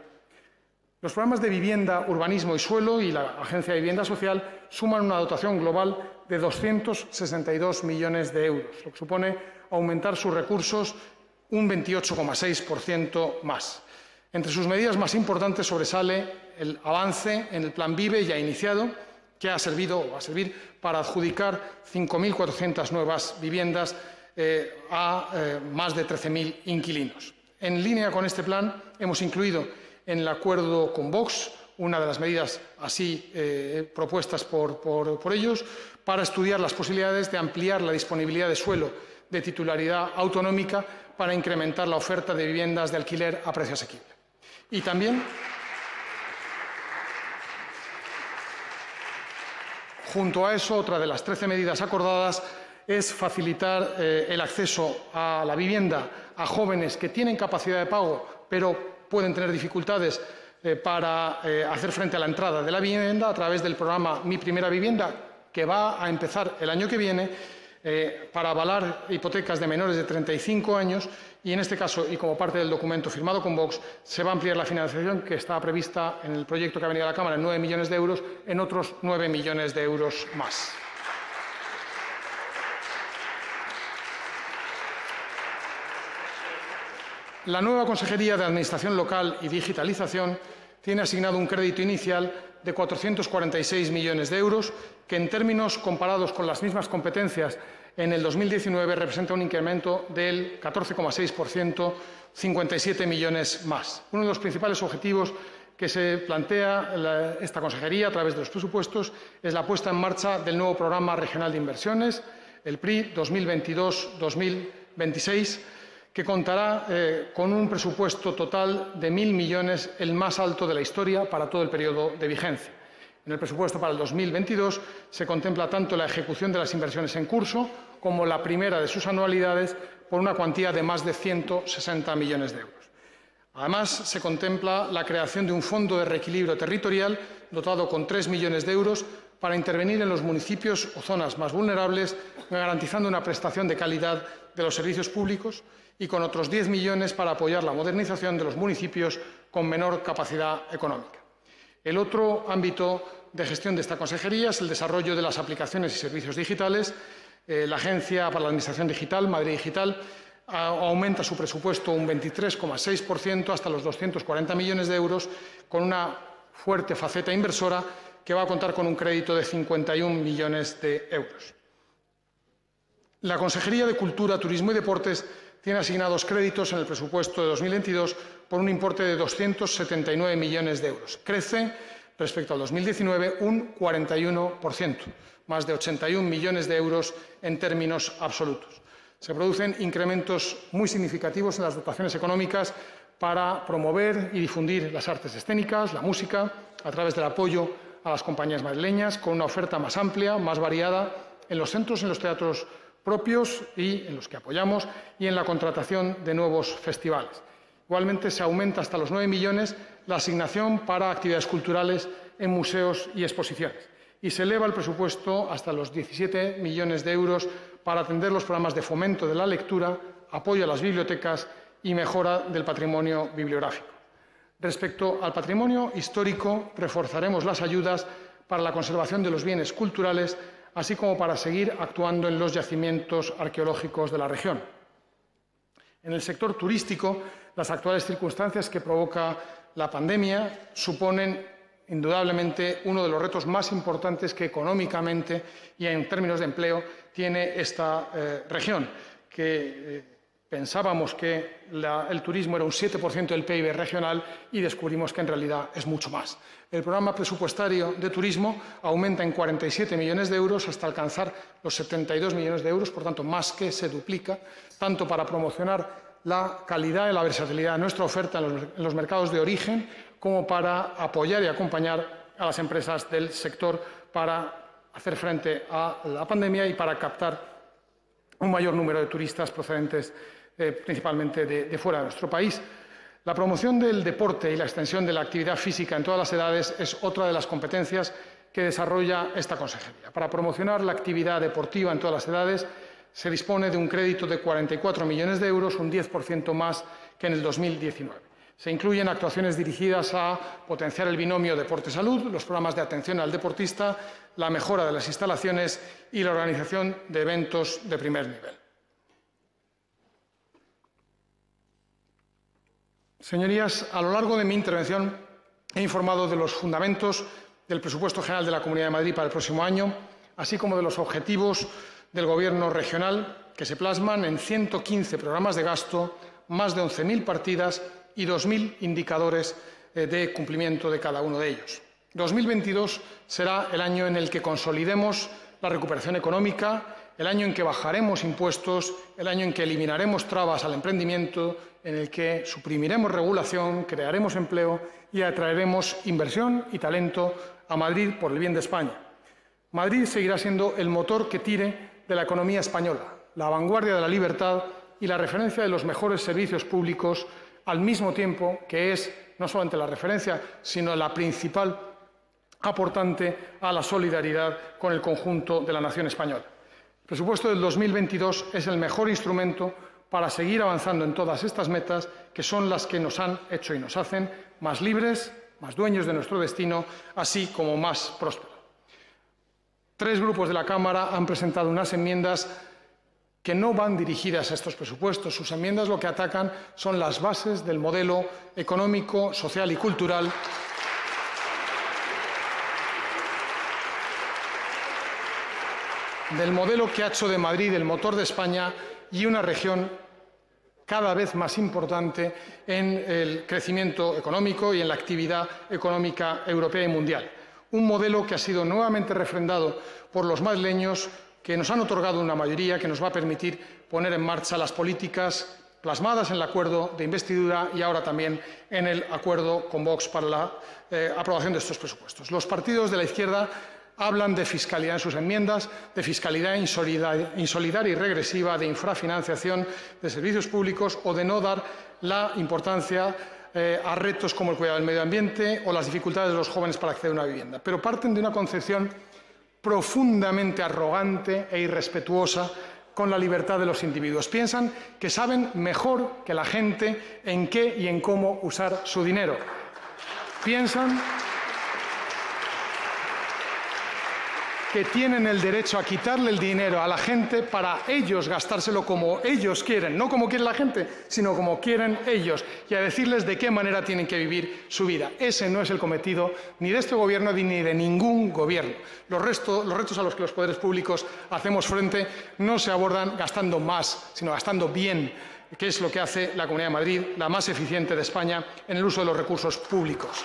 Los programas de vivienda, urbanismo y suelo y la Agencia de Vivienda Social suman una dotación global de doscientos sesenta y dos millones de euros, lo que supone aumentar sus recursos un veintiocho coma seis por ciento más. Entre sus medidas más importantes sobresale el avance en el Plan Vive ya iniciado, que ha servido o va a servir para adjudicar cinco mil cuatrocientas nuevas viviendas eh, a eh, más de trece mil inquilinos. En línea con este plan, hemos incluido en el acuerdo con Vox una de las medidas así eh, propuestas por, por, por ellos, para estudiar las posibilidades de ampliar la disponibilidad de suelo de titularidad autonómica para incrementar la oferta de viviendas de alquiler a precio asequible. Y también, junto a eso, otra de las trece medidas acordadas es facilitar eh, el acceso a la vivienda a jóvenes que tienen capacidad de pago, pero pueden tener dificultades eh, para eh, hacer frente a la entrada de la vivienda a través del programa Mi Primera Vivienda, que va a empezar el año que viene, eh, para avalar hipotecas de menores de treinta y cinco años, y en este caso, y como parte del documento firmado con Vox, se va a ampliar la financiación que estaba prevista en el proyecto que ha venido a la Cámara en nueve millones de euros, en otros nueve millones de euros más. La nueva Consejería de Administración Local y Digitalización tiene asignado un crédito inicial de cuatrocientos cuarenta y seis millones de euros, que en términos comparados con las mismas competencias en el dos mil diecinueve representa un incremento del catorce coma seis por ciento, cincuenta y siete millones más. Uno de los principales objetivos que se plantea la, esta Consejería a través de los presupuestos es la puesta en marcha del nuevo Programa Regional de Inversiones, el P R I dos mil veintidós dos mil veintiséis, que contará eh, con un presupuesto total de mil millones, el más alto de la historia para todo el periodo de vigencia. En el presupuesto para el dos mil veintidós se contempla tanto la ejecución de las inversiones en curso como la primera de sus anualidades por una cuantía de más de ciento sesenta millones de euros. Además, se contempla la creación de un fondo de reequilibrio territorial dotado con tres millones de euros para intervenir en los municipios o zonas más vulnerables, garantizando una prestación de calidad de los servicios públicos, y con otros diez millones para apoyar la modernización de los municipios con menor capacidad económica. El otro ámbito de gestión de esta Consejería es el desarrollo de las aplicaciones y servicios digitales. Eh, la Agencia para la Administración Digital, Madrid Digital, a, aumenta su presupuesto un veintitrés coma seis por ciento hasta los doscientos cuarenta millones de euros, con una fuerte faceta inversora que va a contar con un crédito de cincuenta y un millones de euros. La Consejería de Cultura, Turismo y Deportes tiene asignados créditos en el presupuesto de dos mil veintidós por un importe de doscientos setenta y nueve millones de euros. Crece respecto al dos mil diecinueve un cuarenta y uno por ciento, más de ochenta y un millones de euros en términos absolutos. Se producen incrementos muy significativos en las dotaciones económicas para promover y difundir las artes escénicas, la música, a través del apoyo a las compañías madrileñas, con una oferta más amplia, más variada, en los centros y en los teatros propios y en los que apoyamos, y en la contratación de nuevos festivales. Igualmente, se aumenta hasta los nueve millones la asignación para actividades culturales en museos y exposiciones, y se eleva el presupuesto hasta los diecisiete millones de euros para atender los programas de fomento de la lectura, apoyo a las bibliotecas y mejora del patrimonio bibliográfico. Respecto al patrimonio histórico, reforzaremos las ayudas para la conservación de los bienes culturales, así como para seguir actuando en los yacimientos arqueológicos de la región. En el sector turístico, las actuales circunstancias que provoca la pandemia suponen indudablemente uno de los retos más importantes que económicamente y en términos de empleo tiene esta eh, región, que eh, pensábamos que la, el turismo era un siete por ciento del P I B regional y descubrimos que en realidad es mucho más. El programa presupuestario de turismo aumenta en cuarenta y siete millones de euros hasta alcanzar los setenta y dos millones de euros, por tanto, más que se duplica, tanto para promocionar la calidad y la versatilidad de nuestra oferta en los, en los mercados de origen, como para apoyar y acompañar a las empresas del sector para hacer frente a la pandemia y para captar un mayor número de turistas procedentes eh, principalmente de, de fuera de nuestro país. La promoción del deporte y la extensión de la actividad física en todas las edades es otra de las competencias que desarrolla esta Consejería. Para promocionar la actividad deportiva en todas las edades se dispone de un crédito de cuarenta y cuatro millones de euros, un diez por ciento más que en el dos mil diecinueve. Se incluyen actuaciones dirigidas a potenciar el binomio deporte-salud, los programas de atención al deportista, la mejora de las instalaciones y la organización de eventos de primer nivel. Señorías, a lo largo de mi intervención he informado de los fundamentos del presupuesto general de la Comunidad de Madrid para el próximo año, así como de los objetivos del Gobierno regional, que que se plasman en ciento quince programas de gasto, más de once mil partidas y dos mil indicadores de cumplimiento de cada uno de ellos. dos mil veintidós será el año en el que consolidemos la recuperación económica, el año en que bajaremos impuestos, el año en que eliminaremos trabas al emprendimiento, en el que suprimiremos regulación, crearemos empleo y atraeremos inversión y talento a Madrid por el bien de España. Madrid seguirá siendo el motor que tire de la economía española, la vanguardia de la libertad y la referencia de los mejores servicios públicos, al mismo tiempo que es no solamente la referencia, sino la principal aportante a la solidaridad con el conjunto de la nación española. El presupuesto del dos mil veintidós es el mejor instrumento para seguir avanzando en todas estas metas, que son las que nos han hecho y nos hacen más libres, más dueños de nuestro destino, así como más prósperos. Tres grupos de la Cámara han presentado unas enmiendas que no van dirigidas a estos presupuestos. Sus enmiendas lo que atacan son las bases del modelo económico, social y cultural del modelo que ha hecho de Madrid el motor de España y una región cada vez más importante en el crecimiento económico y en la actividad económica europea y mundial. Un modelo que ha sido nuevamente refrendado por los madrileños, que nos han otorgado una mayoría que nos va a permitir poner en marcha las políticas plasmadas en el acuerdo de investidura y ahora también en el acuerdo con Vox para la eh, aprobación de estos presupuestos. Los partidos de la izquierda hablan de fiscalidad en sus enmiendas, de fiscalidad insolidaria, insolidaria y regresiva, de infrafinanciación de servicios públicos o de no dar la importancia eh, a retos como el cuidado del medio ambiente o las dificultades de los jóvenes para acceder a una vivienda. Pero parten de una concepción profundamente arrogante e irrespetuosa con la libertad de los individuos. Piensan que saben mejor que la gente en qué y en cómo usar su dinero. Piensan que tienen el derecho a quitarle el dinero a la gente para ellos gastárselo como ellos quieren, no como quiere la gente, sino como quieren ellos, y a decirles de qué manera tienen que vivir su vida. Ese no es el cometido ni de este Gobierno ni de ningún Gobierno. Los, resto, los retos a los que los poderes públicos hacemos frente no se abordan gastando más, sino gastando bien, que es lo que hace la Comunidad de Madrid, la más eficiente de España en el uso de los recursos públicos.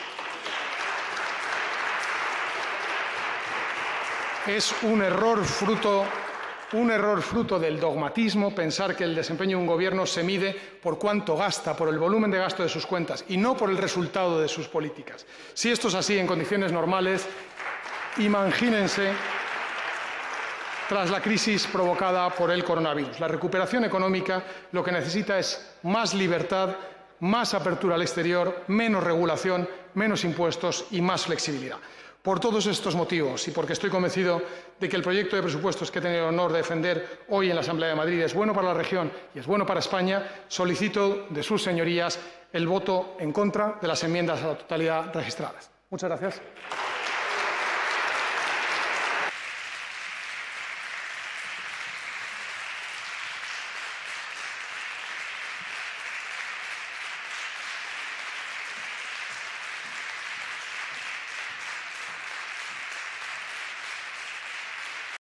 Es un error fruto, un error fruto del dogmatismo pensar que el desempeño de un Gobierno se mide por cuánto gasta, por el volumen de gasto de sus cuentas y no por el resultado de sus políticas. Si esto es así en condiciones normales, imagínense tras la crisis provocada por el coronavirus. La recuperación económica lo que necesita es más libertad, más apertura al exterior, menos regulación, menos impuestos y más flexibilidad. Por todos estos motivos y porque estoy convencido de que el proyecto de presupuestos que he tenido el honor de defender hoy en la Asamblea de Madrid es bueno para la región y es bueno para España, solicito de sus señorías el voto en contra de las enmiendas a la totalidad registradas. Muchas gracias.